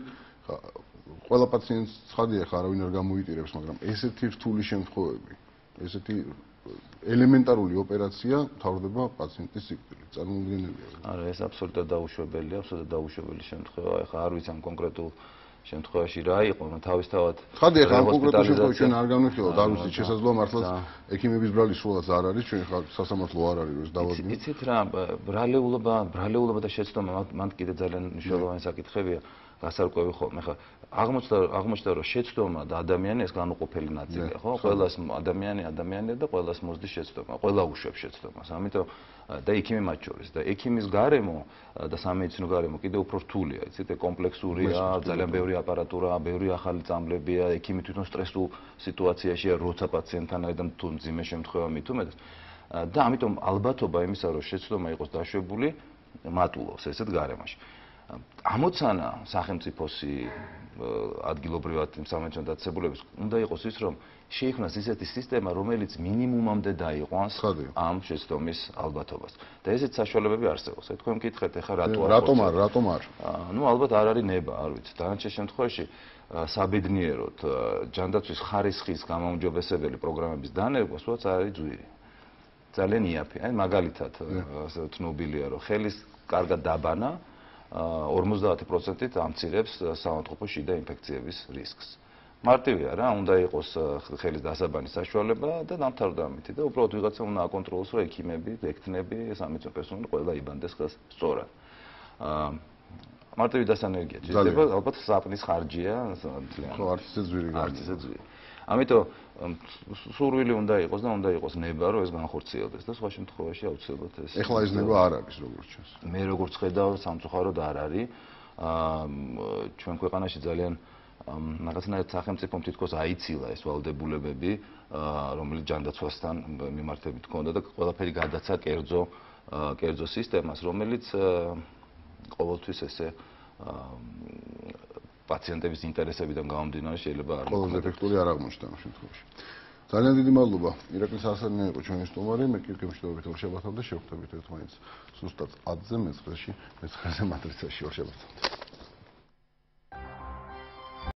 ყველა პაციენტს ცხადია ხა არავინ არ გამოიტირებს, მაგრამ ესეთი რთული შემთხვევები, ესეთი ელემენტარული ოპერაცია თავდება პაციენტის სიკვდილით. წარმოუდგენელია. არა, ეს აბსოლუტურად დაუშვებელია, აბსოლუტურად დაუშვებელი შემთხვევაა. ეხლა არ ვიცი ამ კონკრეტულ შემთხვევაში რა იყო, თავისთავად ხადი ახლა ამ კონკრეტულ შემთხვევაში ჩვენ არ განვიხილავთ, არ ვიცი, შესაძლოა მართლაც ექიმების ბრალი სულაც არ არის, ჩვენ ხა სასამართლო არ არის ეს დავადგინე. იცით რა, ბრალეულობა და შეცდომა მან კიდე ძალიან მნიშვნელოვანი საკითხებია. გასარკვევი ხოლმე. ხა აღმოჩნდა რომ შეცდომა და ადამიანი ეს განუყოფელი ნაწილია, ხო? ყველას ადამიანია და ყველას მოსდის შეცდომა, ყველა უშვებს შეცდომას. ამიტომ და ექიმი მათ შორის და ექიმის გარემო და სამედიცინო გარემო კიდევ უფრო რთულია, იცით, კომპლექსურია, ძალიან ბევრი აპარატურა, ბევრი ახალი წამლებია, ექიმი თვითონ სტრესულ სიტუაციაშია, როცა პაციენტთან არის და თუ მძიმე შემთხვევა მით უმეტეს. და ამიტომ ალბათობა იმისა, რომ შეცდომა იყოს დაშვებული, მატულობს ესეთ გარემოში. ამოცანა სახელმწიფოსი ადგილობრივად სამედიცინო დაწესებულების უნდა იყოს ის, რომ შეიქმნას ისეთი სისტემა, რომელიც მინიმუმამდე დაიყვანს ამ შეცდომის ალბათობას. და ესეთ საშუალებები არსებობს. თქვენ მკითხეთ, ეხლა რატომ არ? ნუ ალბათ არ არის ნება, არ ვიცი. დანარჩენ შემთხვევაში საბედნიეროდ ჯანდაცვის ხარისხის გამაუმჯობესებელი პროგრამების დანერგვა სულაც არ არის ძვირი. ძალიან იაფი. აი მაგალითად ცნობილია, რომ ხელის კარგად დაბანა 50%-ით ამცირებს საავადმყოფო შიდა ინფექციების რისკს. მარტივია რა, უნდა იყოს ხელის დასაბანის საშუალება და დამთავრდა ამით და უბრალოდ ვიღაცა უნდა აკონტროლოს, რომ ექიმები, ექთნები, სამედიცინო პერსონალი ყველა იბანდეს ხელს სწორად. მარტივი დასანერგია ჭირდება, ალბათ საპნის ხარჯია, ძალიან. ხო, არც ისე ძვირი გარდა. ამიტომ სურვილი უნდა იყოს და უნდა იყოს ნება, რომ ეს განხორციელდეს და სხვა შემთხვევაში აუცილებლად ეს. ეხლა ეს ნება არ არის, როგორც ჩანს. მე როგორც ხედავ, სამწუხაროდ არ არის. ჩვენ ქვეყანაში ძალიან რაღაცნაირად სახელმწიფომ თითქოს აიცილა ეს ვალდებულებები, რომელიც ჯანდაცვასთან მიმართებით ჰქონდა და ყველაფერი გადაცა კერძო სისტემას, რომელიც ყოველთვის ესე პაციენტების ინტერესებიდან გამომდინარე შეიძლება არ ყველაზე ეფექტური არ აღმოჩნდა ამ შემთხვევაში. ძალიან დიდი მადლობა. ირაკლი სასარნია იყო ჩვენი სტუმარი, მე კირკემშტობებით ორშაბათამდე შევხვდებით ერთმანეთს. ზუსტად 10-ზე მეცხრეში მატრიცაში ორშაბათამდე.